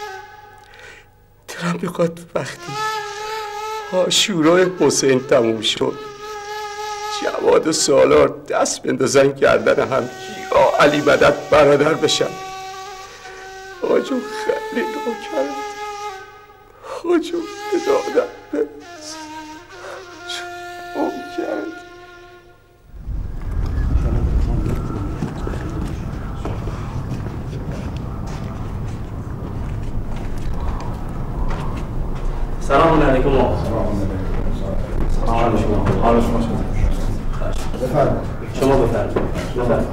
[SPEAKER 13] دلم میخواد وقتی عاشورای حسین تموم شد جواد و سالار دست بندازن گردن هم یا علی مدد برادر بشن. آقا جون خیلی نوکرت، آقا جون به دادم برس، نوکرت.
[SPEAKER 8] سلام علیکم آقا.
[SPEAKER 4] سلام علیکم. حال شما چطور؟ بفرمایید.
[SPEAKER 8] شما بفرمایید. بفرمایید.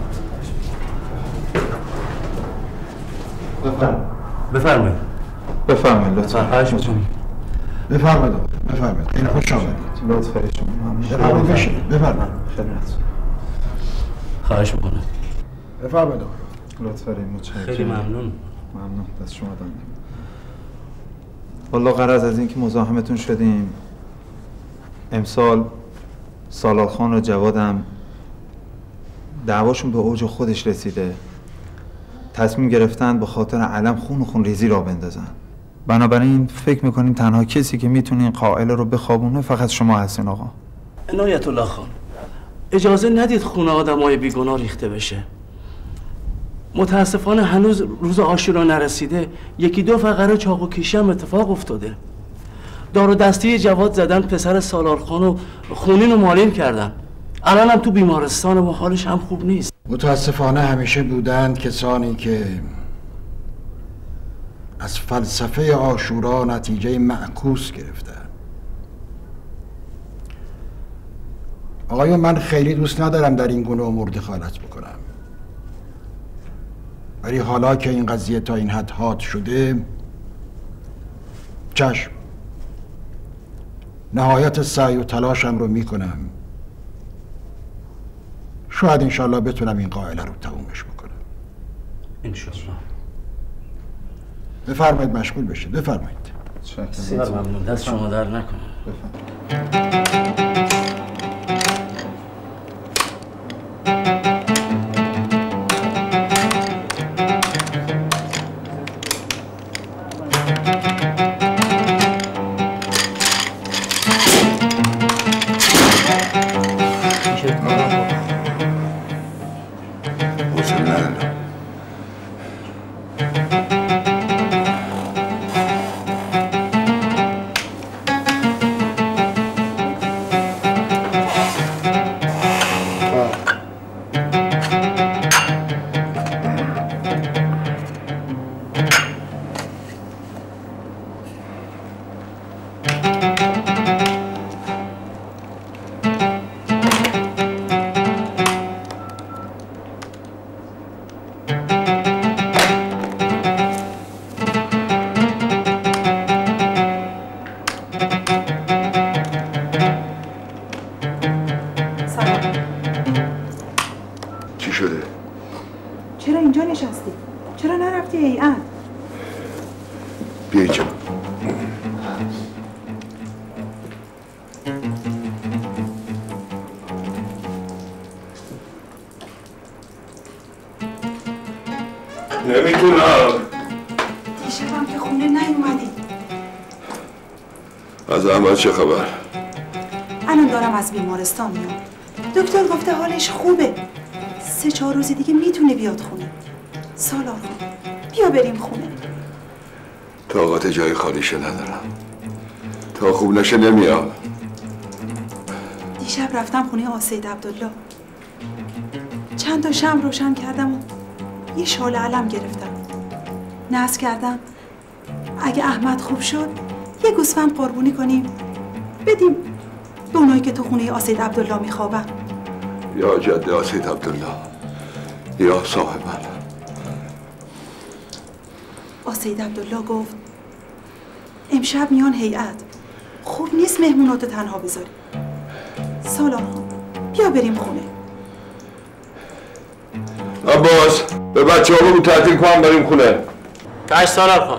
[SPEAKER 4] بفرمایید.
[SPEAKER 8] بفرمایید.
[SPEAKER 10] بفرمایید لطفا.
[SPEAKER 8] خواهش می‌کنم.
[SPEAKER 16] بفرمایید. بفرمایید. خیلی خوش آمدید.
[SPEAKER 10] لطفا شما.
[SPEAKER 16] بفرمایید بشینید. بفرمایید.
[SPEAKER 10] خدمت.
[SPEAKER 8] خواهش می‌کنم.
[SPEAKER 16] بفرمایید.
[SPEAKER 10] لطفا متشکرم.
[SPEAKER 8] خیلی ممنون.
[SPEAKER 10] ممنون. دست شما درد. والله غرض از اینکه مزاحمتون شدیم، امسال سالار خان و جوادم دعواشون به اوج خودش رسیده، تصمیم گرفتن به خاطر علم خون و خون ریزی را بندازن. بنابراین فکر میکنیم تنها کسی که میتونه این قائله رو بخوابونه فقط شما هستین آقا.
[SPEAKER 8] عنایت الله خان، اجازه ندید خون آدمای بیگناه ریخته بشه. متاسفانه هنوز روز عاشورا نرسیده، یکی دو فقره چاق و کیشی هم اتفاق افتاده. دار و دستی جواد زدن پسر سالارخان و خونین و مالین کردن. الان هم تو بیمارستان و حالش هم خوب نیست.
[SPEAKER 16] متاسفانه همیشه بودند کسانی که از فلسفه عاشورا نتیجه معکوس گرفتن. آقایون من خیلی دوست ندارم در این گونه امور دخالت بکنم، ولی حالا که این قضیه تا این حد حاد شده، چشم نهایت سعی و تلاشم رو میکنم، شاید انشالله بتونم این قائله رو تمومش بکنم.
[SPEAKER 8] انشالله.
[SPEAKER 16] بفرمایید مشغول بشید. بفرمایید.
[SPEAKER 8] بسیار ممنون. دست شما در نکنم.
[SPEAKER 6] چی شده؟
[SPEAKER 15] چرا اینجا نشستی؟ چرا نرفتی هیئت؟
[SPEAKER 6] بیا اینجا. نمیتونم.
[SPEAKER 15] دیشبم که خونه نیومدی.
[SPEAKER 6] از احمد چه خبر؟
[SPEAKER 15] الان دارم از بیمارستان میام. دکتر گفته حالش خوبه. سه چهار روز دیگه میتونه بیاد خونه. سالار خون بیا بریم خونه.
[SPEAKER 6] طاقت جای خالیشه ندارم. تا خوب نشه نمیام.
[SPEAKER 15] دیشب رفتم خونه آسید عبدالله. چند تا شمع روشن کردم و یه شال علم گرفتم. نذر کردم اگه احمد خوب شد یه گوسفند قربونی کنیم بدیم به اونایی که تو خونه آسید عبدالله میخوابن.
[SPEAKER 6] یا جد آسید عبدالله یا صاحب من.
[SPEAKER 15] آسید عبدالله گفت امشب میان هیئت، خوب نیست مهموناتو تنها بذاری. سالار بیا بریم خونه.
[SPEAKER 6] عباس به بچه ها بگو تعطیل کنم بریم خونه.
[SPEAKER 8] کاش سالار خان.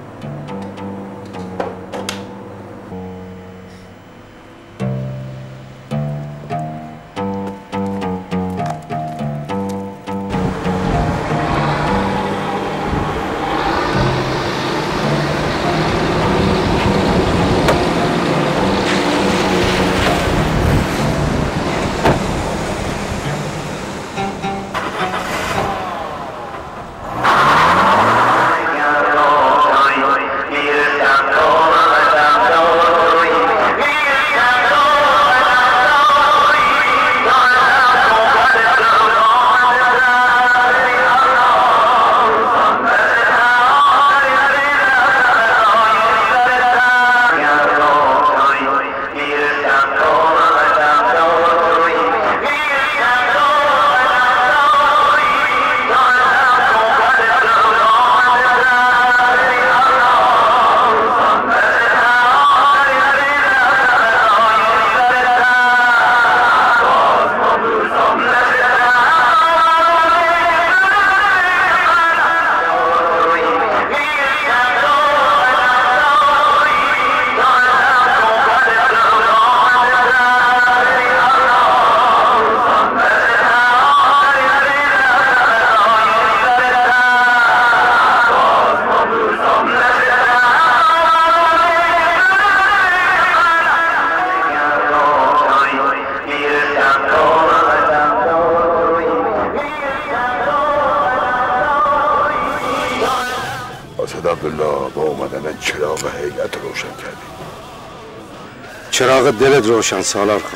[SPEAKER 11] چراغ دلت روشن سالار خان.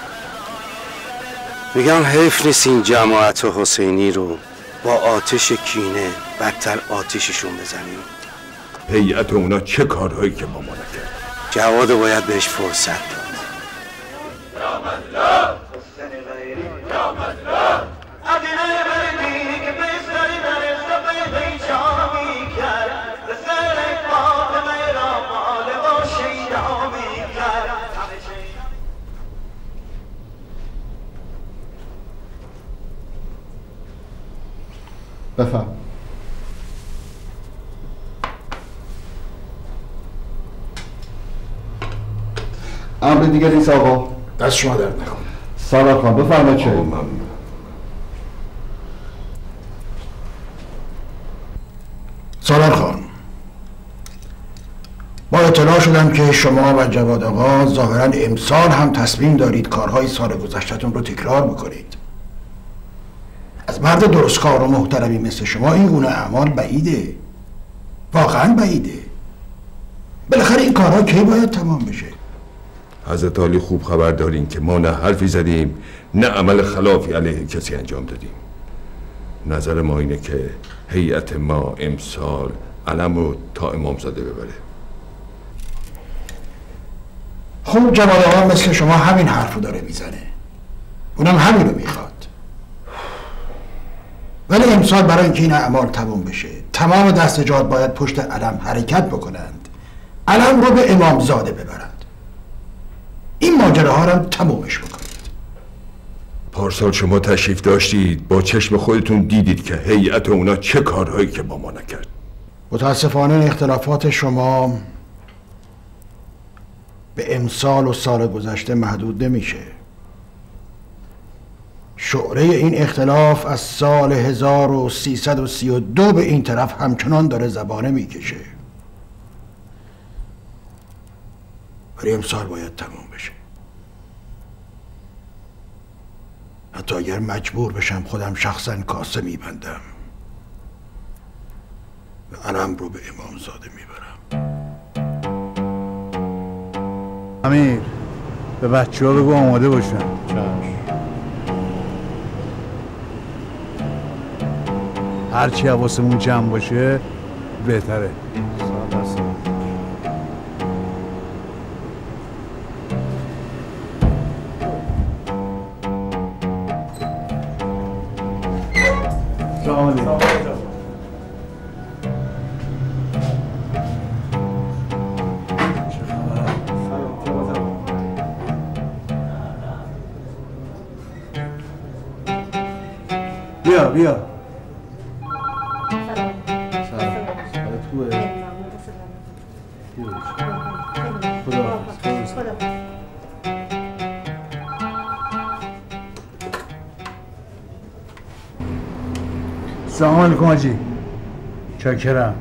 [SPEAKER 11] میگم حیف نیست این جماعت حسینی رو با آتش کینه بدتر آتششون بزنیم.
[SPEAKER 6] هیئت اونا چه کارهایی که ما ما نکرد.
[SPEAKER 11] جواد باید بهش فرصت داد.
[SPEAKER 4] بفهم. امر دیگه نیست آقا.
[SPEAKER 13] دست شما درد نکنه.
[SPEAKER 4] سالار خان بفرمایید. چه؟
[SPEAKER 13] سالار خان، با اطلاع شدم که شما و جواد آقا ظاهرا امسال هم تصمیم دارید کارهای سال گذشته‌تون رو تکرار بکنید. از مرد درستکار و محترمی مثل شما این گونه اعمال بعیده، واقعا بعیده. بالاخره این کارها کی باید تمام بشه؟
[SPEAKER 6] حضرت عالی خوب خبر دارین که ما نه حرفی زدیم نه عمل خلافی علیه کسی انجام دادیم. نظر ما اینه که هیئت ما امسال علم رو تا امامزاده ببره.
[SPEAKER 13] خب جواد آقا مثل شما همین حرف رو داره میزنه، اونم همین رو میخواد. ولی امسال برای اینکه این اعمال تمام بشه تمام دستجات باید پشت علم حرکت بکنند، علم رو به امامزاده ببرند. این ماجراها رو تمومش بکنید.
[SPEAKER 6] پارسال شما تشریف داشتید، با چشم خودتون دیدید که هیئت اونا چه کارهایی که با ما نکرد.
[SPEAKER 16] متاسفانه اختلافات شما به امسال و سال گذشته محدود نمیشه. شعله این اختلاف از سال هزار و سیصد و سی و دو به این طرف همچنان داره زبانه میکشه، ولی امسال باید تموم بشه. حتی اگر مجبور بشم خودم شخصا کاسه میبندم و علم رو به امامزاده میبرم.
[SPEAKER 2] امیر به بچه ها بگو آماده باشن. هرچی حواسمون جمع باشه بهتره. سلام علیکم. بیا بیا. سلام علیکم حاجی. چاکرم.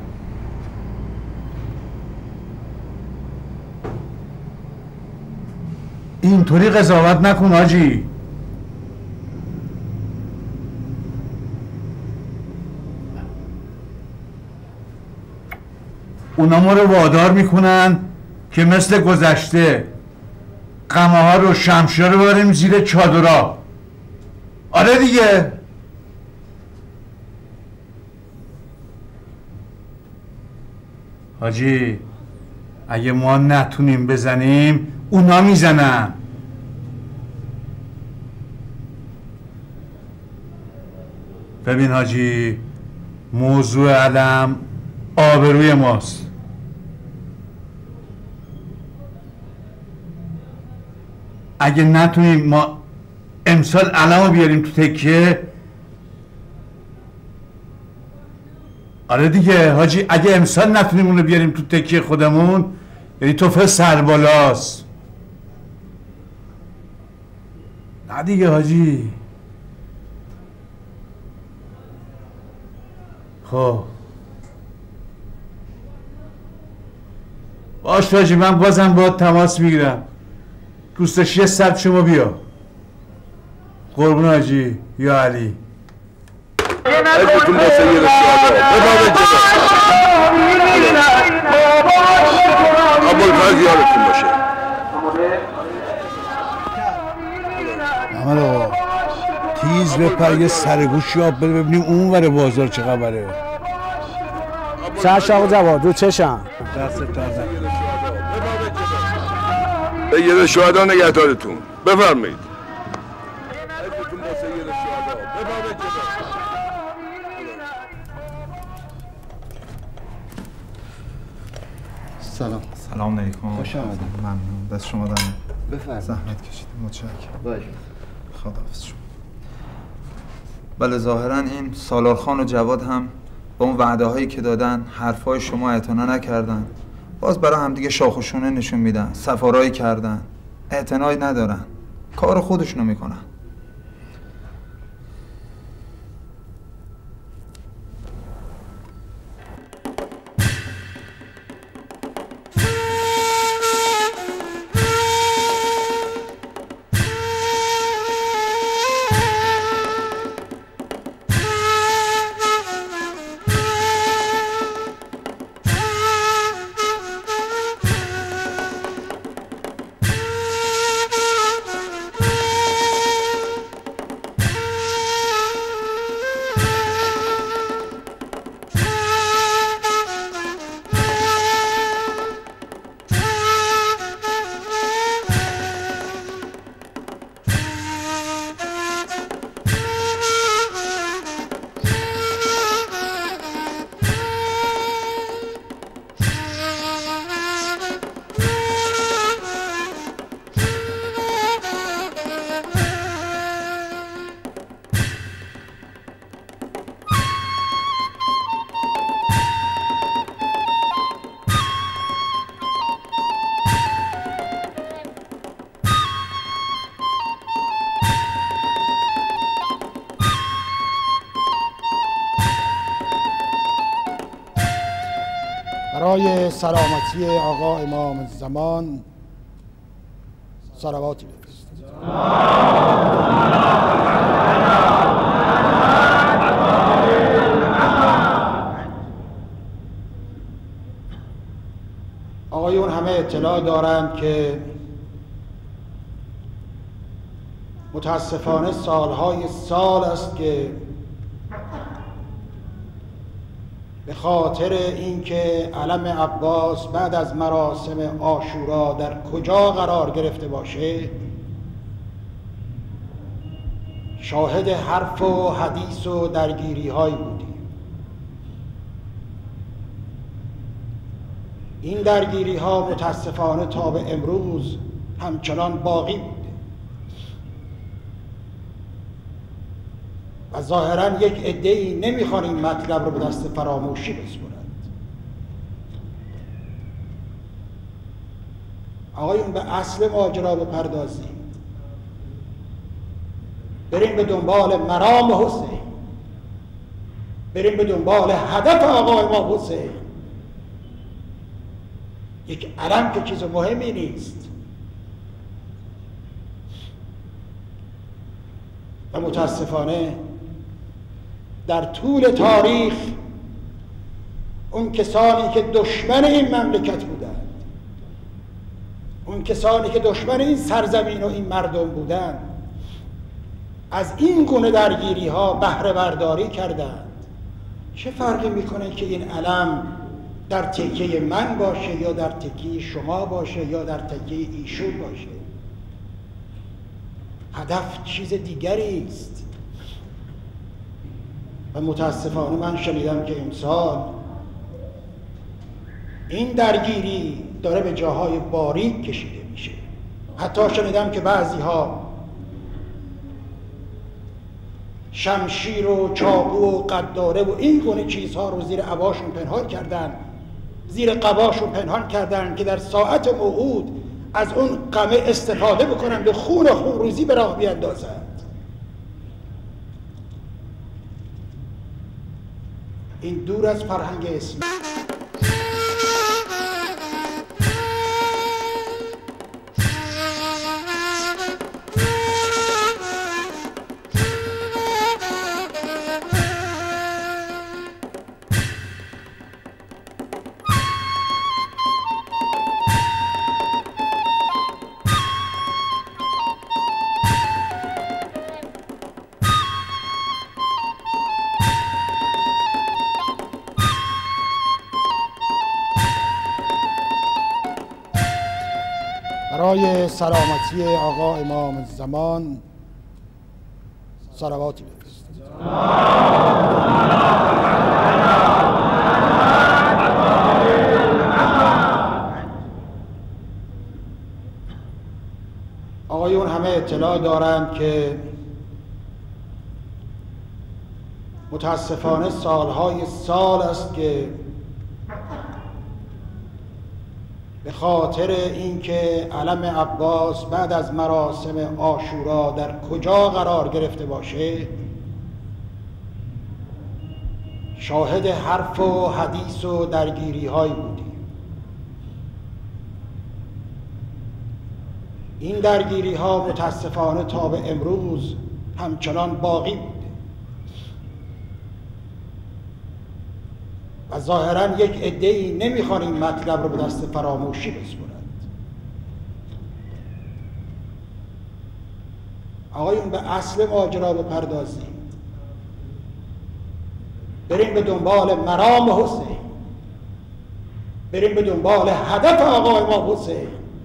[SPEAKER 2] اینطوری قضاوت نکن حاجی. اونا ما رو وادار میکنن که مثل گذشته قمه ها رو شمشیر رو بریم زیر چادرها. آره دیگه. حاجی اگه ما نتونیم بزنیم اونا میزنن. ببین حاجی، موضوع علم آبروی ماست. اگه نتونیم ما امسال علم رو بیاریم تو تکیه، آره دیگه حاجی، اگه امسال نتونیم اونو بیاریم تو تکیه خودمون، یعنی توفه سربالاست. نه دیگه حاجی. خب باش حاجی، من بازم باید تماس میگیرم. دوستش یه سب شما بیا. قربون حاجی. یا علی.
[SPEAKER 6] عزتون با سید شهدا. بفرمایید ابوالفضل یادتون باشه.
[SPEAKER 2] محمد آقا تیز بپر، یه سرگوشی آب بده ببینیم اون ور بازار چه خبره.
[SPEAKER 7] چشم آقا جواد، رو چشم.
[SPEAKER 2] دست تازه.
[SPEAKER 6] سید شهدا نگهدارتون. بفرمایید.
[SPEAKER 9] سلام. سلام علیکم.
[SPEAKER 10] خوش آمدید.
[SPEAKER 9] ممنون. دست شما دارم.
[SPEAKER 10] بفرمایید.
[SPEAKER 9] زحمت کشیدید. متشکرم.
[SPEAKER 10] باشه.
[SPEAKER 9] خداحافظ شما. بله ظاهرا این سالار خان و جواد هم با اون وعده هایی که دادن حرفای شما اعتنا نکردن. باز برای همدیگه شاخ و شونه نشون میدن. سفارایی کردن. اعتنایی ندارن. کار خودشونو میکنن.
[SPEAKER 21] برای سلامتی آقا امام زمان صلواتی بفرستید. آقایون همه اطلاع دارند که متاسفانه سالهای سال است که به خاطر اینکه علم عباس بعد از مراسم عاشورا در کجا قرار گرفته باشه شاهد حرف و حدیث و درگیری هایی بودیم. این درگیری ها متاسفانه تا به امروز همچنان باقی بوده و ظاهراً یک عده‌ای نمیخوان این مطلب رو به دست فراموشی بسپرند. آقایون به اصل ماجرا بپردازیم، بریم به دنبال مرام حسین، بریم به دنبال هدف آقا امام حسین. یک علم که چیز مهمی نیست و متاسفانه در طول تاریخ اون کسانی که دشمن این مملکت بودند، اون کسانی که دشمن این سرزمین و این مردم بودند، از این گونه درگیری ها بهره برداری کردند. چه فرقی میکنه که این علم در تکیه من باشه یا در تکیه شما باشه یا در تکیه ایشون باشه؟ هدف چیز دیگری است. و متاسفانه من شنیدم که امسال این درگیری داره به جاهای باریک کشیده میشه. حتی شنیدم که بعضی ها شمشیر و چاقو و قداره و این گونه چیزها رو زیر عباشون پنهان کردن، زیر قباشون پنهان کردن که در ساعت موعود از اون قمه استفاده بکنن به خون و خونریزی به راه بیندازند. این دور از فرهنگ اسلام. برای سلامتی آقا امام زمان صلواتی بفرستید. آقایون همه اطلاع دارند که متاسفانه سالهای سال است که به خاطر اینکه علم عباس بعد از مراسم عاشورا در کجا قرار گرفته باشه شاهد حرف و حدیث و درگیری هایی بودیم. این درگیری ها متاسفانه تا به امروز همچنان باقی بوده و ظاهراً یک عده‌ای نمیخوان این مطلب رو به دست فراموشی بسپرند. آقایون به اصل ماجرا بپردازیم، بریم به دنبال مرام حسین، بریم به دنبال هدف آقا امام حسین.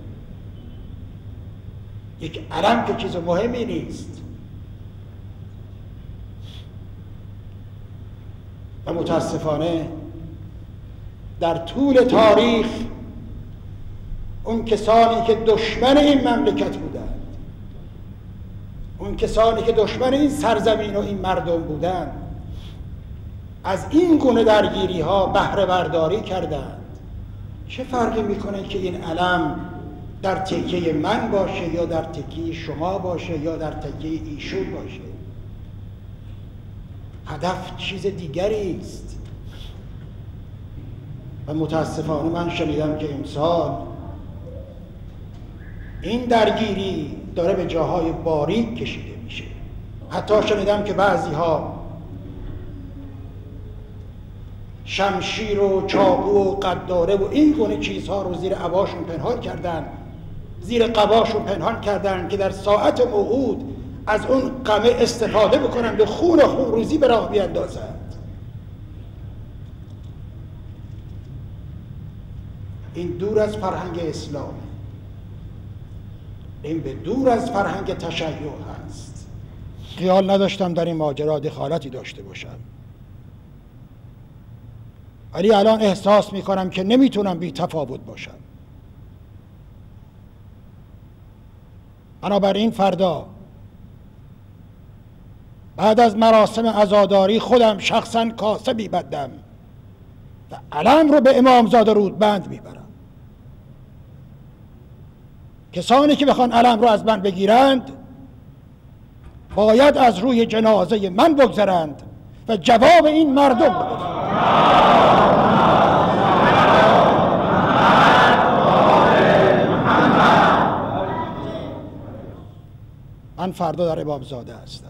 [SPEAKER 21] یک علم که چیز مهمی نیست و متاسفانه در طول تاریخ اون کسانی که دشمن این مملکت بودند، اون کسانی که دشمن این سرزمین و این مردم بودند، از این گونه درگیری ها بهره برداری کردند. چه فرقی میکنه که این علم در تکیه من باشه یا در تکیه شما باشه یا در تکیه ایشون باشه؟ هدف چیز دیگری است. و متاسفانه من شنیدم که امسال این درگیری داره به جاهای باریک کشیده میشه. حتی شنیدم که بعضی ها شمشیر و چاقو و قداره و این گونه چیزها رو زیر عباشون پنهان کردن، زیر قباشون پنهان کردن که در ساعت موعود از اون قمه استفاده بکنن، به خون و خونروزی به راه بیندازند. این دور از فرهنگ اسلام، این به دور از فرهنگ تشیع هست. خیال نداشتم در این ماجرا دخالتی داشته باشم، ولی الان احساس میکنم که نمیتونم بی تفاوت باشم. بنابراین فردا بعد از مراسم عزاداری خودم شخصا کاسه میبندم و علم رو به امامزاده رودبند میبرم. کسانی که بخوان علم رو از من بگیرند باید از روی جنازه من بگذرند و جواب این مردم رو بدن. من فردا در امامزاده هستم.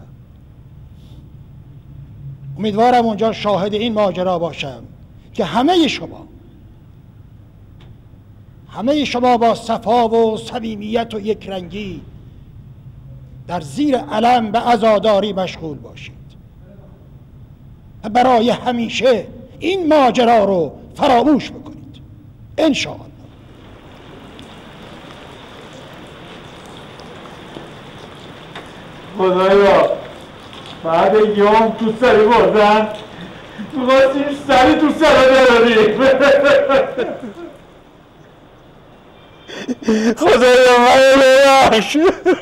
[SPEAKER 21] امیدوارم اونجا شاهد این ماجرا باشم که همه شما همه شما با صفا و صمیمیت و یکرنگی در زیر علم به عزاداری مشغول باشید و برای همیشه این ماجرا رو فراموش بکنید انشاءالله.
[SPEAKER 14] خدایا بعد یوم تو سری بردن میخواستیم سری تو سر براریم. خدایا من ببخش.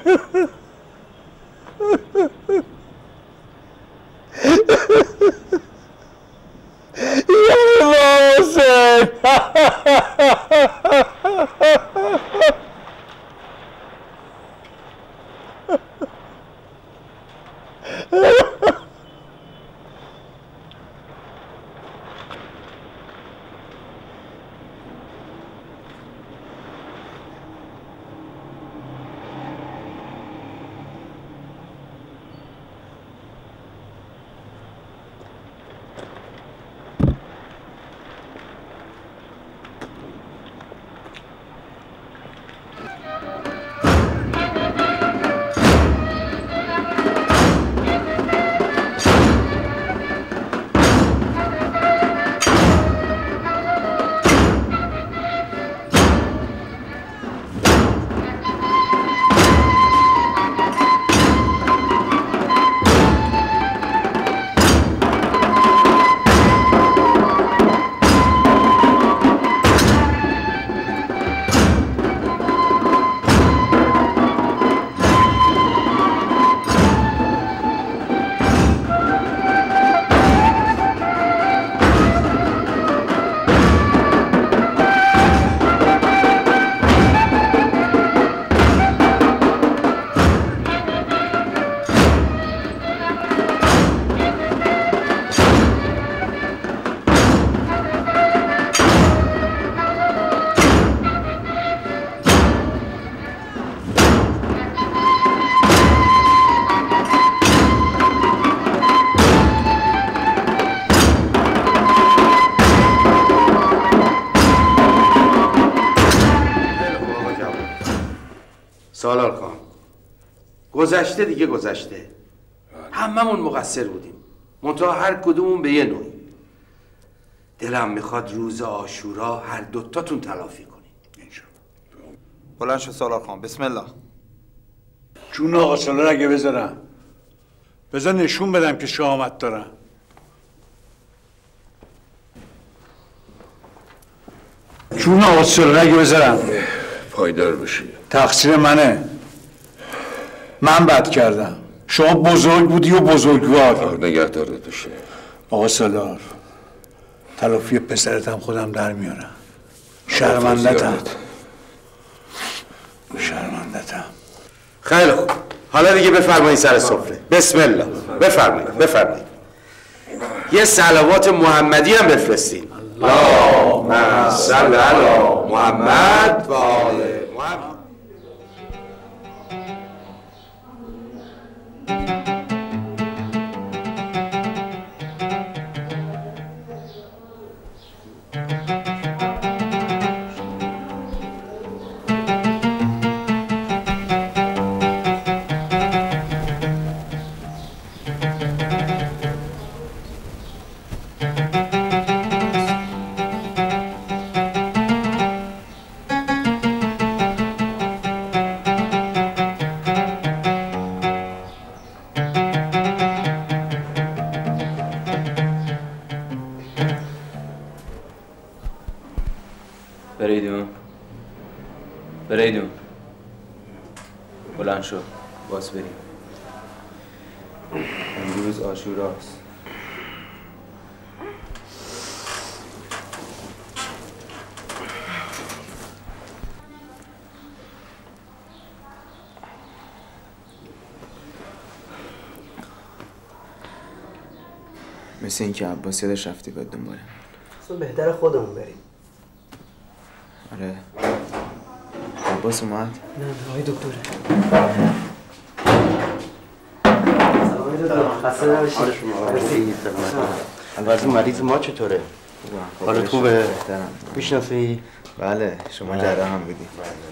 [SPEAKER 14] یا امام حسین.
[SPEAKER 11] سالار خان گذشته دیگه گذشته، هممون مقصر بودیم، منتها هر کدومون به یه نوعی. دلم میخواد روز عاشورا هر دوتاتون تلافی کنید.
[SPEAKER 9] بلند شو سالار خان، بسم الله.
[SPEAKER 16] جون آقا سالار اگه بذارم بذار نشون بدم که شهامت دارم. جون آقا سالار اگه بذارم
[SPEAKER 6] پایدار بشی.
[SPEAKER 16] تقصیر منه، من بد کردم، شما بزرگ بودی و بزرگوار.
[SPEAKER 6] نگه داره دوشه
[SPEAKER 16] آقا سالار، تلافی پسرتم خودم در میارم. شرمندتم شرمندتم.
[SPEAKER 11] خیلی خوب، حالا دیگه بفرمایید سر سفره. بسم الله. بفرمایید بفرمایید. یه صلوات محمدی هم بفرستین. اللهم صل علی محمد و آل محمد.
[SPEAKER 3] فریدون فریدون بلند شو باز بریم. امروز عاشوراست.
[SPEAKER 10] مثل اینکه عباس یادش رفتی باید دنباله.
[SPEAKER 18] اصلا بهتر خودمون بریم.
[SPEAKER 10] آره عباس اومد؟
[SPEAKER 18] نه نه آقای دکتره.
[SPEAKER 16] خسته نباشید. مرسی. البته مریض ما چطوره؟ حالت خوبه؟ میشناسی؟
[SPEAKER 10] بله شما جراح هم بودی.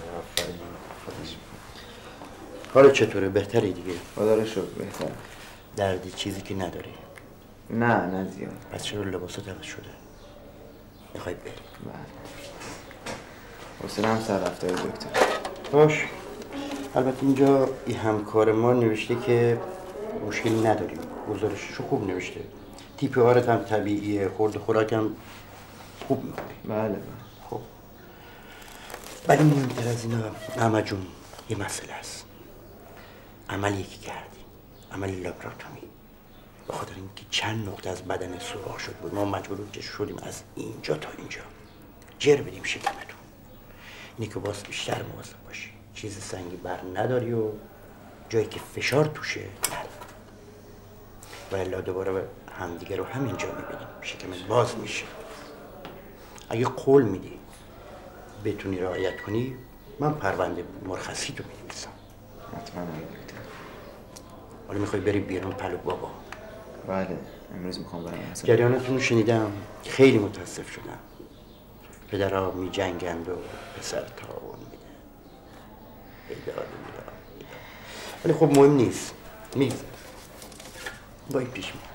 [SPEAKER 16] حالت چطوره؟ بهتری دیگه؟
[SPEAKER 10] خدا رو شکر بهتر.
[SPEAKER 16] دردی چیزی که نداری؟
[SPEAKER 10] نه نه زیاد.
[SPEAKER 16] پس چرا لباسات عوض شده؟ میخوای بری؟
[SPEAKER 10] بله. حوصله هم سر رفته دکتر.
[SPEAKER 16] باش. البته اینجا این همکار ما نوشته که مشکلی نداریم. گزارششو خوب نوشته. تیپ آرت هم طبیعیه، خورد خوراک هم خوب میخوری.
[SPEAKER 10] بله بله.
[SPEAKER 16] خب ولی مهمتر از اینا احمد جون یه مسئله است. عملی که کردیم، عملی لابراتومی، به خاطر اینکه چند نقطه از بدن سوراخ شد بود ما مجبور شدیم از اینجا تا اینجا جر بدیم شکمتون. اینه که باز بیشتر مواظب باشی، چیز سنگی بر نداری و جایی که فشار توشه نری. و الا دوباره همدیگه رو همینجا میبینیم، شکمت باز میشه. اگه قول میدی بتونی رعایت کنی من پرونده مرخصی تو می‌نویسم.
[SPEAKER 10] حتما دکتر.
[SPEAKER 16] حالا میخوای بری بیرون پلو بابا؟
[SPEAKER 10] بله امروز میخوام برم.
[SPEAKER 16] جریانتون رو شنیدم، خیلی متاسف شدم. پدرها می جنگند و پسر تعاون میده. بیداد میداد. ولی خب مهم نیست. میگذره. با این پیش میاد.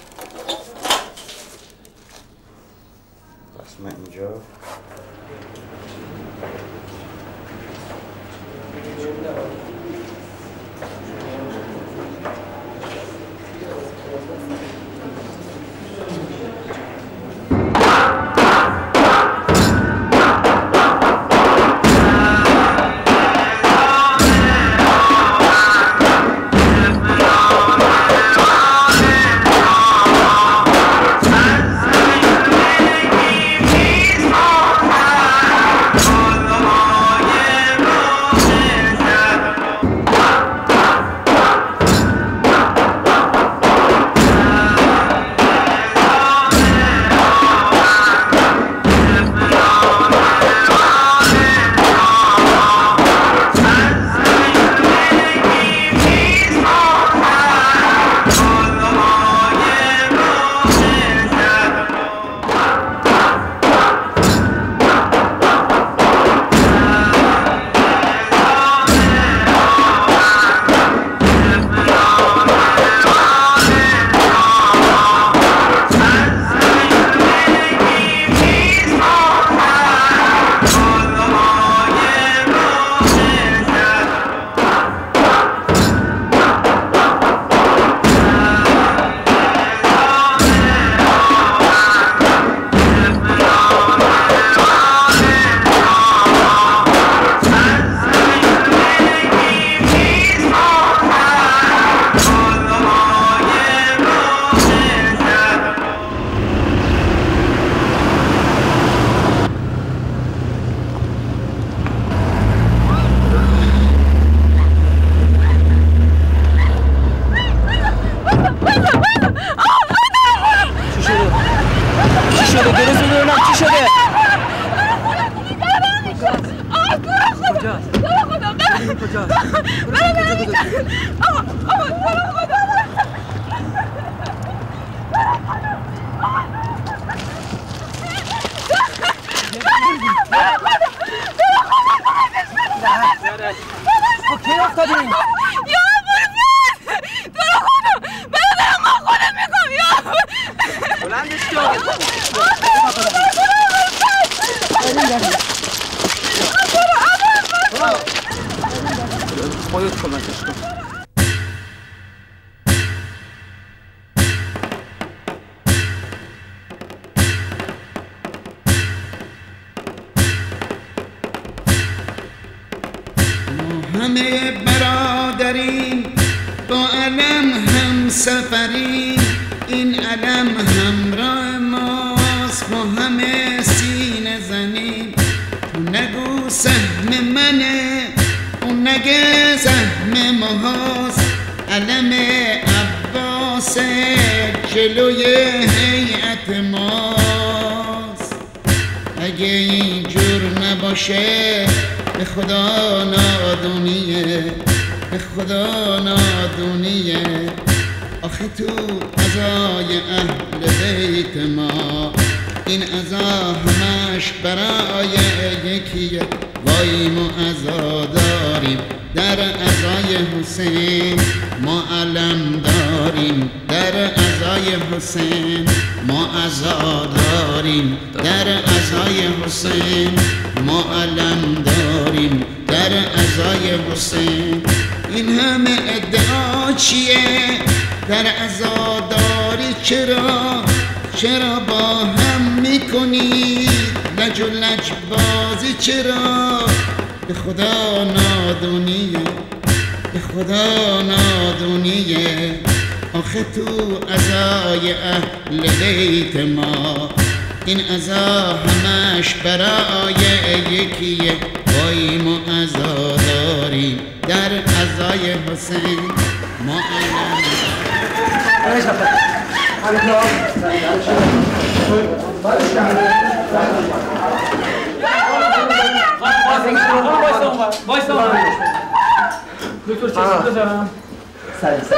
[SPEAKER 16] پس من اینجا
[SPEAKER 3] خودت کمکش کن.
[SPEAKER 5] همه برادریم با علم هم سفریم، این علم همراه ماست، ما همه سینه زنیم. تو نگو سهم منه، اون نگه سهم ماهاست. علم عباس جلوی هیئت ماست. اگه اینجور نباشه به خدا نادونیه، به خدا نادونیه. آخه تو عزای اهل بیت ما، این عزا همش برای یکیه. وای ما عزا داریم در عزای حسین، ما علم داریم در عزای حسین، ما عزا داریم در عزای حسین، ما علم داریم در عزای حسین. این همه ادعا چیه در عزاداری؟ چرا چرا با هم میکنید لج و لج بازی؟ چرا به خدا نادونیه، به خدا نادونیه. آخه تو عزای اهل بیت ما، این عزا همش برای یکیه. وای ما عزا داریم در عزای حسین، ما علم
[SPEAKER 7] دکتر چه چیز بذارم؟
[SPEAKER 12] سری سری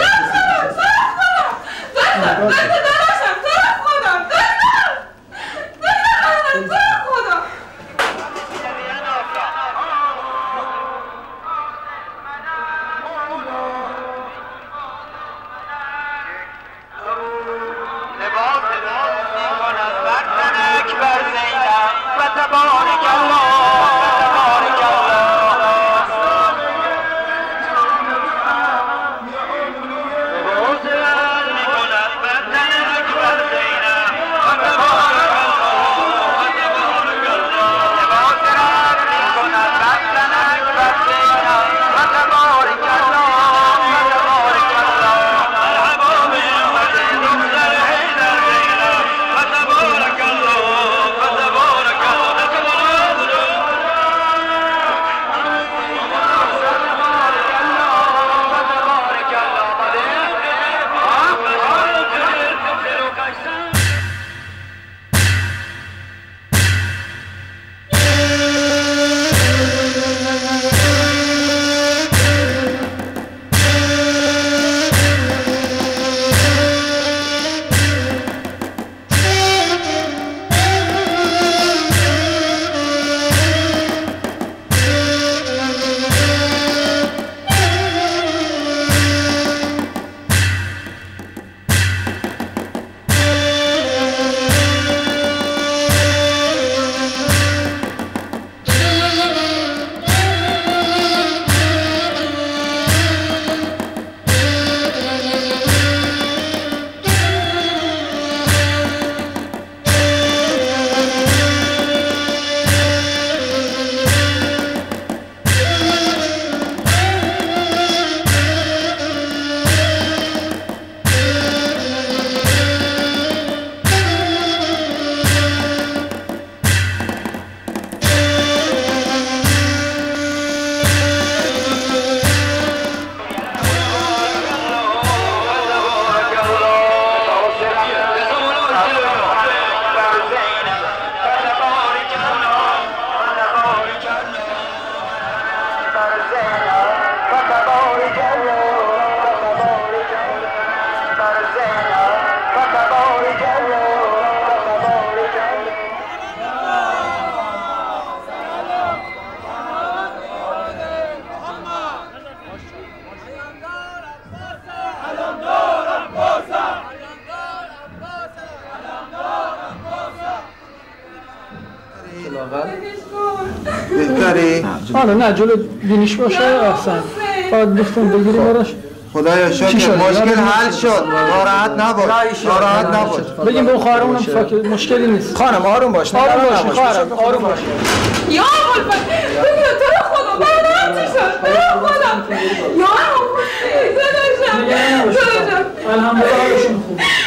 [SPEAKER 10] نداری؟
[SPEAKER 7] آره نه جلو بینیش باشه احسن. باید گفتم بگیریم براش.
[SPEAKER 10] خدایا شکر مشکل حل شد. ناراحت نباش. ناراحت نباش.
[SPEAKER 7] بگیم به اون خواهرمونم فاکر مشکلی نیست.
[SPEAKER 9] خانم آروم باش.
[SPEAKER 7] آروم باش خواهرم آروم باش.
[SPEAKER 1] یا ابوالفضل بگو تو رو خدا برام چی شد؟ تو رو خدا یا ابوالفضل داداشم داداشم
[SPEAKER 7] الحمدلله حالشون خوبه.